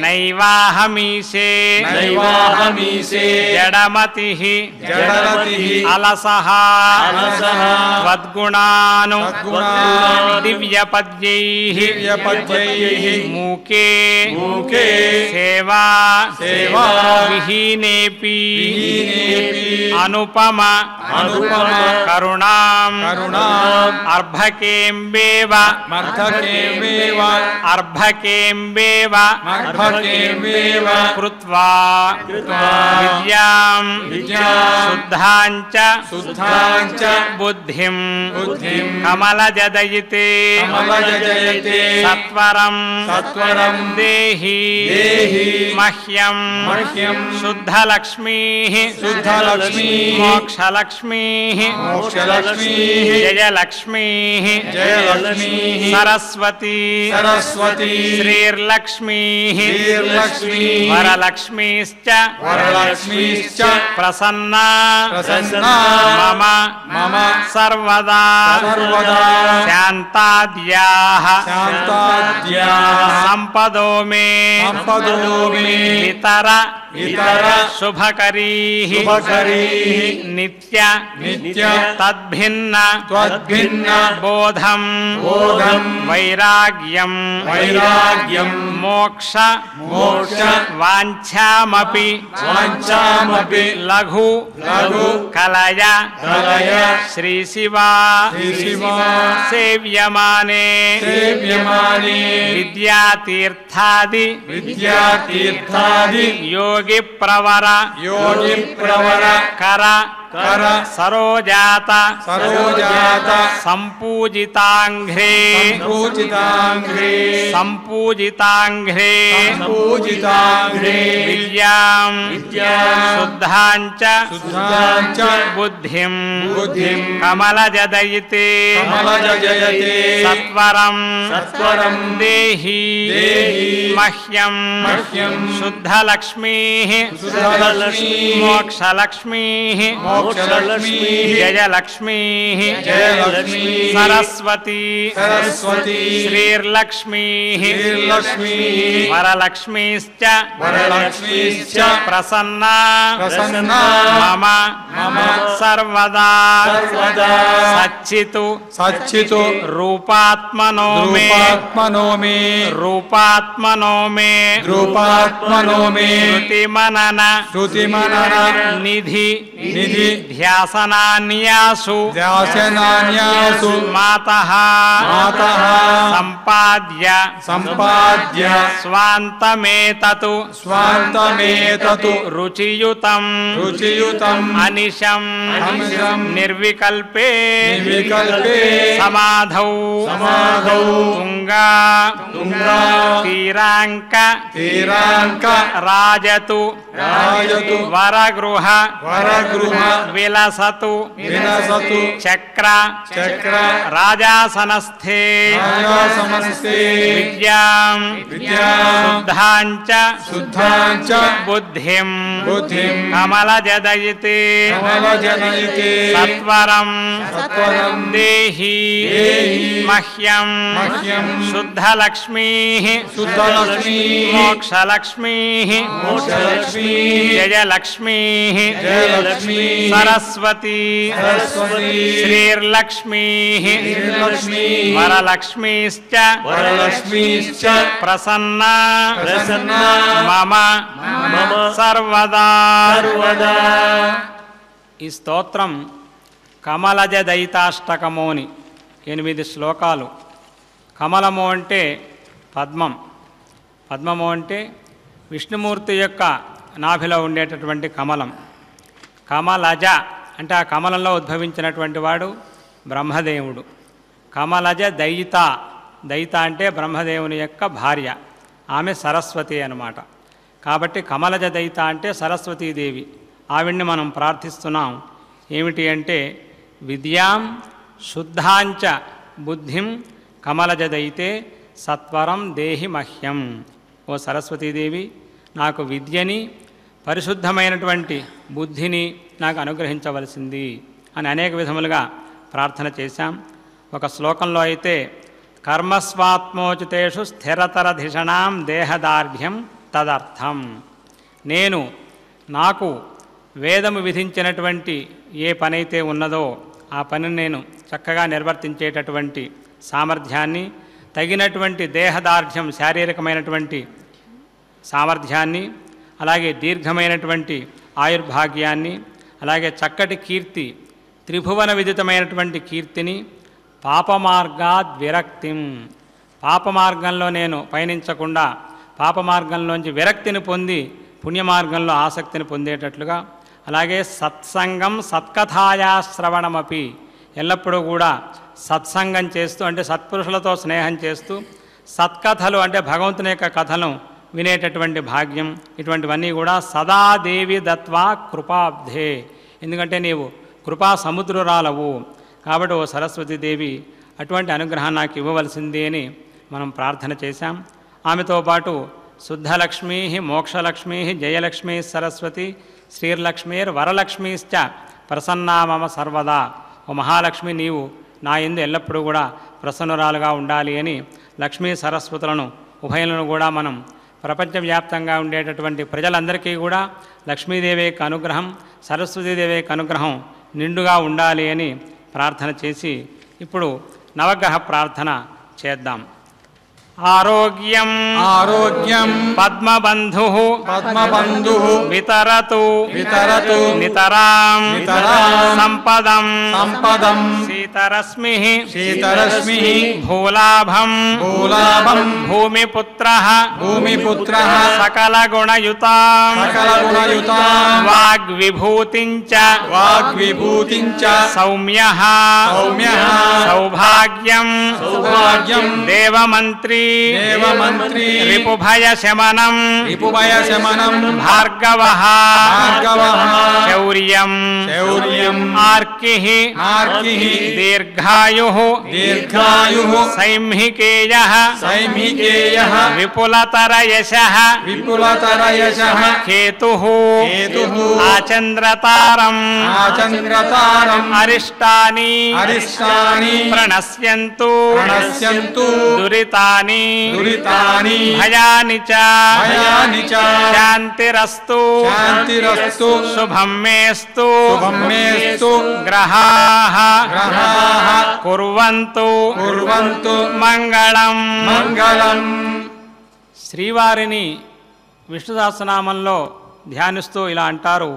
నైవాహమీశే నైవాహమీశే జడమతిః జడమతిః అలసః అలసః త్వద్గుణాను తద్గుణాన్ దివ్యపద్యైః దివ్యపద్యైః మూకే మూకే సేవా సేవా విహీనేపి విహీనేపి అనుపమ అనుపమ కరుణాం కరుణాం అర్భకేంబేవ మర్ధకేంవేవ అర్భకేంబేవ మర్ధకేంవేవ కృత్వా కృత్వా విద్యాం విద్యాం శుద్ధాంచ శుద్ధాంచ బుద్ధిం బుద్ధిం కమలజదయితే కమలజయతే సత్వరం సత్వరం దేహి దేహి మహ్యం मह्यं शुद्धलक्ष्मीः शुद्धलक्ष्मीः मोक्षलक्ष्मीः मोक्षलक्ष्मीः जयलक्ष्मीः जयलक्ष्मीः सरस्वती सरस्वती श्रीर्लक्ष्मीः श्रीर्लक्ष्मीः वरलक्ष्मीश्च वरलक्ष्मीश्च प्रसन्ना प्रसन्ना मम मम सर्वदा सर्वदा शान्ताद्याः शान्ताद्याः सम्पदो मे सम्पदो मे इतर इतर शुभकरीः शुभकरीः नित्य नित्य तद्भिन्न त्वद्भिन्न बोधं बोधं वैराग्यं वैराग्यं मोक्ष मोक्ष वाञ्छामपि वाञ्छामपि लघु लघु कलय कलय श्रीशिवा श्रीशिवा सेव्यमाने सेव्यमाने विद्यातीर्थादि विद्यातीर्थादि योगी प्रवर योगी प्रवर कर कर सरोजात सरोजात संपूजितांघ्रे संपूजितांघ्रे संपूजितांघ्रे संपूजितांघ्रे विद्यां विद्यां शुद्धांच शुद्धांच बुद्धिं बुद्धिं कमलजदयिते कमलजयते सत्वरं सत्वरं देहि देहि मह्यं मह्यं शुद्धलक्ष्मीः शुद्धलक्ष्मीः मोक्षलक्ष्मीः मोक्षलक्ष्मीः जयलक्ष्मीः जयलक्ष्मीः सरस्वती सरस्वती श्रीर्लक्ष्मीः श्रीर्लक्ष्मीः वरलक्ष्मीश्च वरलक्ष्मीश्च प्रसन्ना प्रसन्ना मम मम सर्वदा सर्वदा सच्चितु सच्चितो रूपात्मनो मे रूपात्मनो मे रूपात्मनो मे रूपात्मनो मे श्रुतिमनन श्रुतिमनन निधि निधि ध्यासनान्यासु ध्यासनान्यासु मातः मातः सम्पाद्य सम्पाद्य स्वान्तमेततु स्वान्तमेततु रुचियुतं रुचियुतम् अनिशम् अनिशम् निर्विकल्पे निर्विकल्पे समाधौ समाधौ तुंगा तुंगा तीरांक तीरांक राजतु राजतु वरगृह वरगृह विलसतु विलसतु चक्र चक्र राजासनस्थे राजासनस्थे विद्यां विद्यां शुद्धांच शुद्धांच बुद्धिं बुद्धिं कमलजदयिते कमलजनयिते सत्वरं सत्वरं देहि देहि मह्यं मह्यं शुद्धलक्ष्मीः शुद्धलक्ष्मीः मोक्षलक्ष्मीः मोक्षलक्ष्मीः जयलक्ष्मीः जयलक्ष्मीः सरस्वती सरस्वती श्रीर्लक्ष्मीः श्रीर्लक्ष्मीः वरलक्ष्मीश्च वरलक्ष्मीश्च प्रसन्ना प्रसन्ना मम मम सर्वदा सर्वदा ఈ స్తోత్రం కమలజ దయితాష్టకము అని 8 శ్లోకాలు. కమలము అంటే పద్మం, పద్మము అంటే విష్ణుమూర్తి యొక్క నాభిలో ఉండేటటువంటి కమలం. కమలజ అంటే ఆ కమలంలో ఉద్భవించినటువంటి వాడు బ్రహ్మదేవుడు. కమలజ దయిత, దయిత అంటే బ్రహ్మదేవుని యొక్క భార్య, ఆమె సరస్వతి అన్నమాట. కాబట్టి కమలజ దయిత అంటే సరస్వతీదేవి, ఆవిడ్ని మనం ప్రార్థిస్తున్నాం. ఏమిటి అంటే విద్యాం శుద్ధాంచ బుద్ధిం కమలజదయితే సత్వరం దేహి మహ్యం. ఓ సరస్వతీదేవి, నాకు విద్యని పరిశుద్ధమైనటువంటి బుద్ధిని నాకు అనుగ్రహించవలసింది అని అనేక విధములుగా ప్రార్థన చేశాం. ఒక శ్లోకంలో అయితే కర్మస్వాత్మోచితేషు స్థిరతరధిషణాం దేహదార్ఢ్యం తదర్థం. నాకు వేదము విధించినటువంటి ఏ పనైతే ఉన్నదో ఆ పనిని నేను చక్కగా నిర్వర్తించేటటువంటి సామర్థ్యాన్ని, తగినటువంటి దేహదార్ఢ్యం శారీరకమైనటువంటి సామర్థ్యాన్ని, అలాగే దీర్ఘమైనటువంటి ఆయుర్భాగ్యాన్ని, అలాగే చక్కటి కీర్తి, త్రిభువన విదితమైనటువంటి కీర్తిని, పాపమార్గాద్ విరక్తిం, పాపమార్గంలో నేను పయనించకుండా పాపమార్గంలోంచి విరక్తిని పొంది పుణ్యమార్గంలో ఆసక్తిని పొందేటట్లుగా, అలాగే సత్సంగం సత్కథాయాశ్రవణమపి, ఎల్లప్పుడూ కూడా సత్సంగం చేస్తూ అంటే సత్పురుషులతో స్నేహం చేస్తూ, సత్కథలు అంటే భగవంతుని యొక్క కథను వినేటటువంటి భాగ్యం, ఇటువంటివన్నీ కూడా సదాదేవి దత్వా కృపాబ్ధే. ఎందుకంటే నీవు కృపా సముద్రురాలవు కాబట్టి ఓ సరస్వతీదేవి అటువంటి అనుగ్రహాన్ని నాకు ఇవ్వవలసింది అని మనం ప్రార్థన చేశాం. ఆమెతో పాటు శుద్ధలక్ష్మీ మోక్షలక్ష్మీ జయలక్ష్మీ సరస్వతి శ్రీర్లక్ష్మీర్ వరలక్ష్మీశ్చ ప్రసన్నా మమ సర్వదా. ఓ మహాలక్ష్మి, నీవు నా యందు ఎల్లప్పుడూ కూడా ప్రసన్నురాలుగా ఉండాలి అని లక్ష్మీ సరస్వతులను ఉభయలను కూడా మనం ప్రపంచవ్యాప్తంగా ఉండేటటువంటి ప్రజలందరికీ కూడా లక్ష్మీదేవి యొక్క అనుగ్రహం, సరస్వతీదేవి యొక్క అనుగ్రహం నిండుగా ఉండాలి అని ప్రార్థన చేసి ఇప్పుడు నవగ్రహ ప్రార్థన చేద్దాం. ఆరోగ్యం ఆరోగ్యం పద్మబంధు పద్మబంధు వితరతు వితరతు నితరాం నితరాం సంపదం సంపదం శీతరశ్మి శీతరశ్మి భూలాభం భూలాభం భూమిపుత్రః భూమిపుత్రః సకలగుణయుతాం సకలగుణయుతాం వాగ్విభూతించ వాగ్విభూతించ సౌమ్యః సౌమ్యః సౌభాగ్యం సౌభాగ్యం దేవమంత్రి దేవమంత్రి రిపుభయశమనం రిపుభయశమనం భార్గవః భార్గవః శౌర్యం శౌర్యం ఆర్కిః ఆర్కిః దీర్ఘాయుః దీర్ఘాయుః సైంహికేయః సైంహికేయః విపులతరయశః విపులతరయశః కేతుః కేతుః ఆచంద్రతారం ఆచంద్రతారం అరిష్టాని అరిష్టాని ప్రణశ్యంతు ప్రణశ్యంతు దురితాని దురితాని భయాని చ భయాని చ శాంతిరస్తు శాంతిరస్తు శుభం మేస్తు శుభం మేస్తు గ్రహాః గ్రహాః కుర్వంతు కుర్వంతు మంగళం. మంగళం. శ్రీవారిని విష్ణు సహస్రనామంలో ధ్యానిస్తూ ఇలా అంటారు: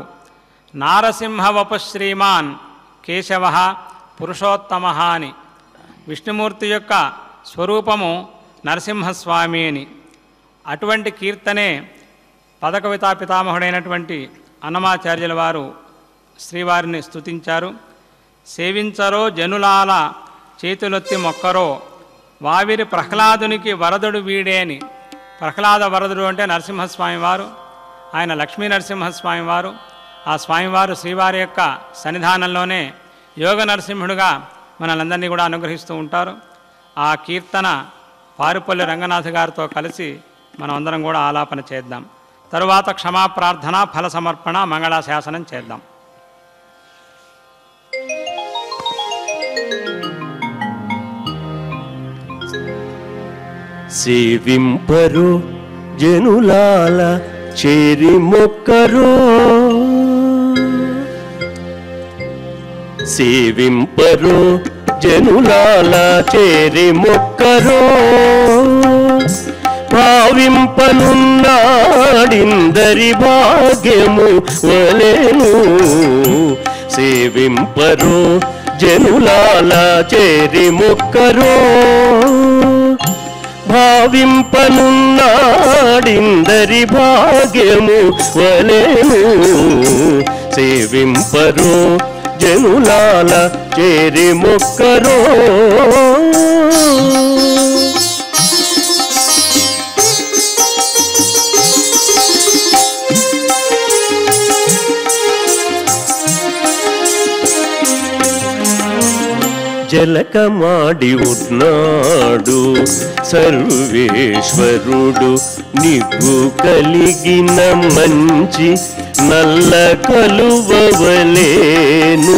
నారసింహవపు శ్రీమాన్ కేశవ పురుషోత్తమ అని. విష్ణుమూర్తి యొక్క స్వరూపము నరసింహస్వామి అని. అటువంటి కీర్తనే పదకవితా పితామహుడైనటువంటి అన్నమాచార్యుల వారు శ్రీవారిని స్తుతించారు. సేవించరో జనులాల చేతులొత్తి మొక్కరో వావిరి ప్రహ్లాదునికి వరదుడు వీడే అని. ప్రహ్లాద వరదుడు అంటే నరసింహస్వామి వారు, ఆయన లక్ష్మీ నరసింహస్వామి వారు. ఆ స్వామివారు శ్రీవారి యొక్క సన్నిధానంలోనే యోగ నరసింహుడుగా మనలందరినీ కూడా అనుగ్రహిస్తూ ఉంటారు. ఆ కీర్తన పారుపల్లి రంగనాథ్ గారితో కలిసి మనం అందరం కూడా ఆలాపన చేద్దాం. తరువాత క్షమాప్రార్థన, ఫల సమర్పణ, మంగళాశాసనం చేద్దాం. సేవింపరు జనులాల చేరి మొక్కరు, సేవింపరు జనులాల చేరి మొక్కరు, భావింపనున్నాడిందరి భాగ్యము వలెను. సేవింపరు జనులాల చేరి మొక్కరు, భావింపనున్నాడిందరి భాగ్యము వలెను. సేవింపరు జనులాల చేరి మొక్కరు. జలకమాడి ఉన్నాడు సర్వేశ్వరుడు, నిగ్గు కలిగిన మంచి నల్ల కలువవలేను.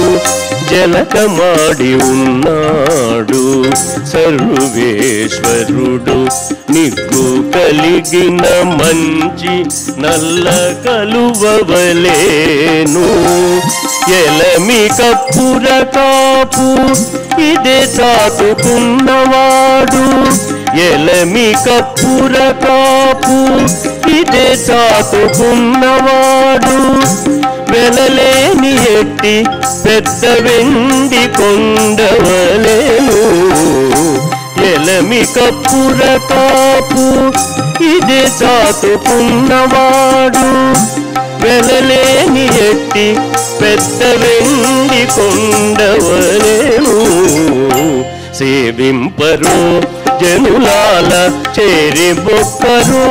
జలకమాడి ఉన్నాడు సర్వేశ్వరుడు, నిగ్గు కలిగిన మంచి నల్ల కలువవలేను. ఎలమి కప్పుర కాపు ఇదే చాటుకున్నవాడు, ఎలమి కప్పుర కాపు ఇదే చాటుకున్నవాడు. వెలలేని ఎట్టి పెద్ద వెండి కొండవలేను. ఎలమి కప్పుర కాపు ఇదే చాటుకున్నవాడు, వెలలేని ఎట్టి పెద్ద వెండి కొండవలేను. సేవింపరు జనులాల చేరి బొక్కరో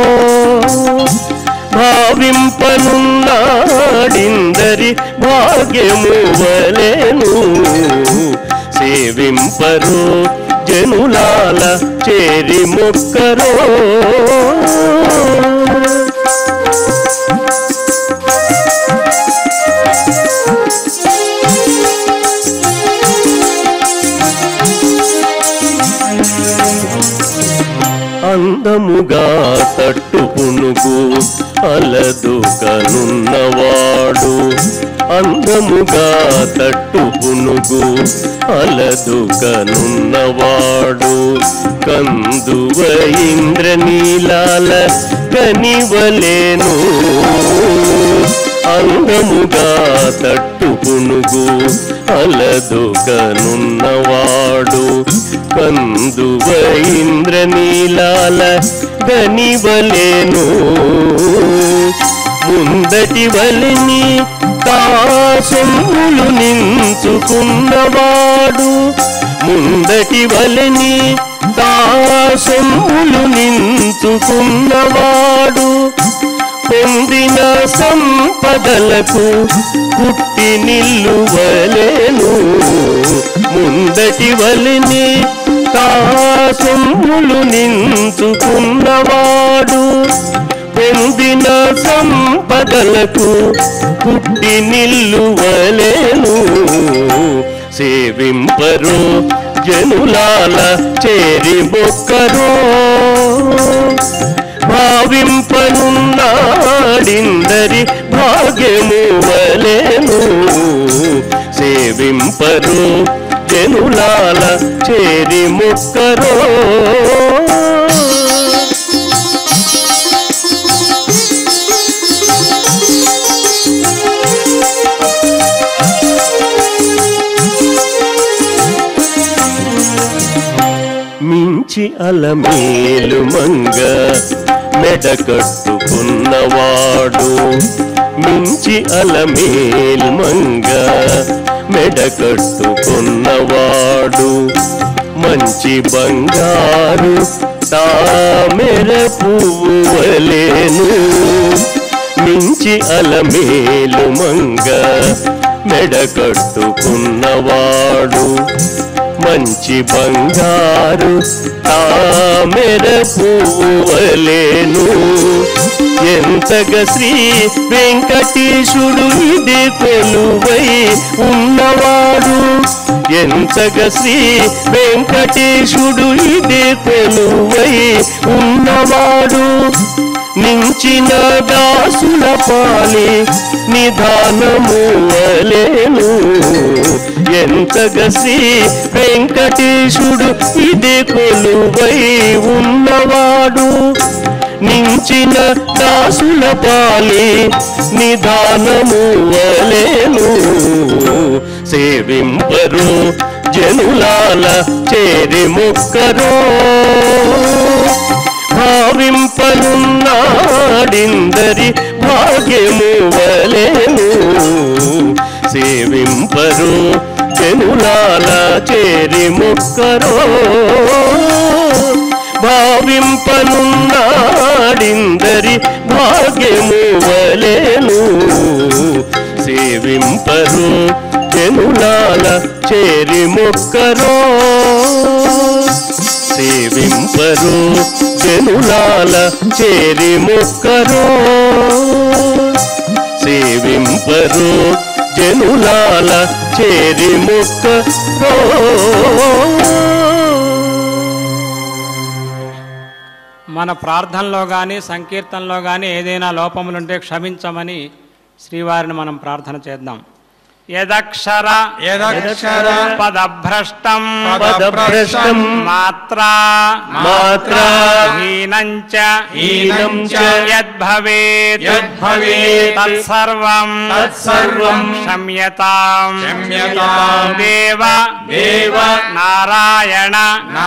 భావింపనున్నాడిందరి భాగ్యము వలెను సేవింపరో జనులాల చేరి మొక్కరో అందముగా తట్టు పునుగు అలదుకనున్నవాడు అందముగా తట్టు పునుగు అలదుకనున్నవాడు కందువ ఇంద్రనీలాల కనివలేను అందముగా తట్టు పునుగు అలదుకనున్నవాడు కందువ ఇంద్రనీలాల గనివలేను ముందటి వలిని తాసొమ్ములు నించుకున్నవాడు ముందటి వలిని తాసొమ్ములు నించుకున్నవాడు పొందిన సంపదలకు పుట్టి నిల్లువలేను ముందటి వలిని తాసొమ్ములు నించుకున్నవాడు పొందిన సంపదలకు పుట్టి నిల్లువలేను సేవింపరో జనులాల చేరి మొక్కరో భావింపనున్నాడిందరి భాగ్యము వలెను సేవింపరో జనులాల చేరి మొక్కరో మించి అలమేలు మంగ మెడ కట్టుకున్నవాడు మించి అలమేలు మంగ మెడ కట్టుకున్నవాడు మంచి బంగారు తామెర పువ్వు వలెను మించి అలమేలు మంగ మెడ కట్టుకున్నవాడు మంచి బంగారు తామెర పువ్వు వలెను ఎంతగా శ్రీ వెంకటేశుడు ఇది కొలువై ఉన్నవాడు ఎంతగా శ్రీ వెంకటేశుడు ఇది కొలువై ఉన్నవాడు నించిన దాసుల పాలి నిధానము వలెను ఎంతగా శ్రీ వెంకటేశుడు ఇది కొలువై ఉన్నవాడు నించిన దాసుల పాలి నిధానము వలెను సేవింపరో జనులాల చేరి మొక్కరో భావింపనున్నాడిందరి భాగ్యము వలెను సేవింపరో జనులాల చేరి మొక్కరో భావింపనున్నాడిందరి భాగ్యము వలెను సేవింపరో జనులాల చేరి మొక్కరో సేవింపరో జనులాల చేరి మొక్కరో సేవింపరో జనులాల చేరి మొక్కరో మన ప్రార్థనలో కానీ సంకీర్తనలో కానీ ఏదైనా లోపములుంటే క్షమించమని శ్రీవారిని మనం ప్రార్థన చేద్దాం. యదక్షర పదభ్రష్టం మాత్రా హీనం చ యద్భవేత్ తత్సర్వం క్షమ్యతాం దేవ నారాయణ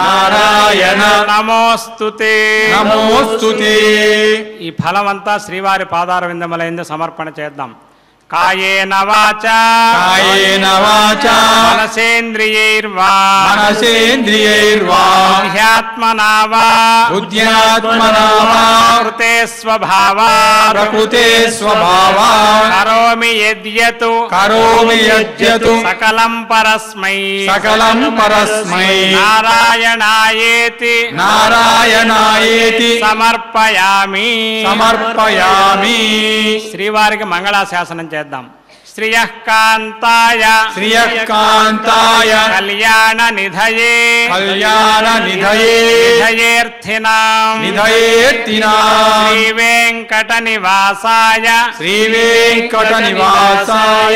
నమోస్తుతే. ఈ ఫలమంతా శ్రీవారి పాదార విందములైందు సమర్పణ చేద్దాం. కాయేన వాచా కాయేన వాచా మనసేంద్రియైర్వా మనసేంద్రియైర్వా బుద్ధ్యాత్మనా వా బుద్ధ్యాత్మనా వా ప్రకృతే స్వభావాత్ ప్రకృతే స్వభావాత్ కరోమి యద్యత్ కరోమి యద్యత్ సకలం పరస్మై సకలం పరస్మై నారాయణాయేతి నారాయణాయేతి సమర్పయామి సమర్పయామి. శ్రీవారికి మంగళాశాసనం చేద్దాం. శ్రియః కాంతాయ శ్రియః కాంతాయ కళ్యాణ నిధయే కళ్యాణ నిధయే నిధయేర్థినాం నిధయేర్తినాం శ్రీ వెంకట నివాసాయ శ్రీ వెంకట నివాసాయ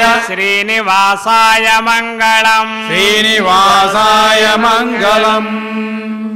శ్రీనివాసాయ మంగళం శ్రీనివాసాయ మంగళం.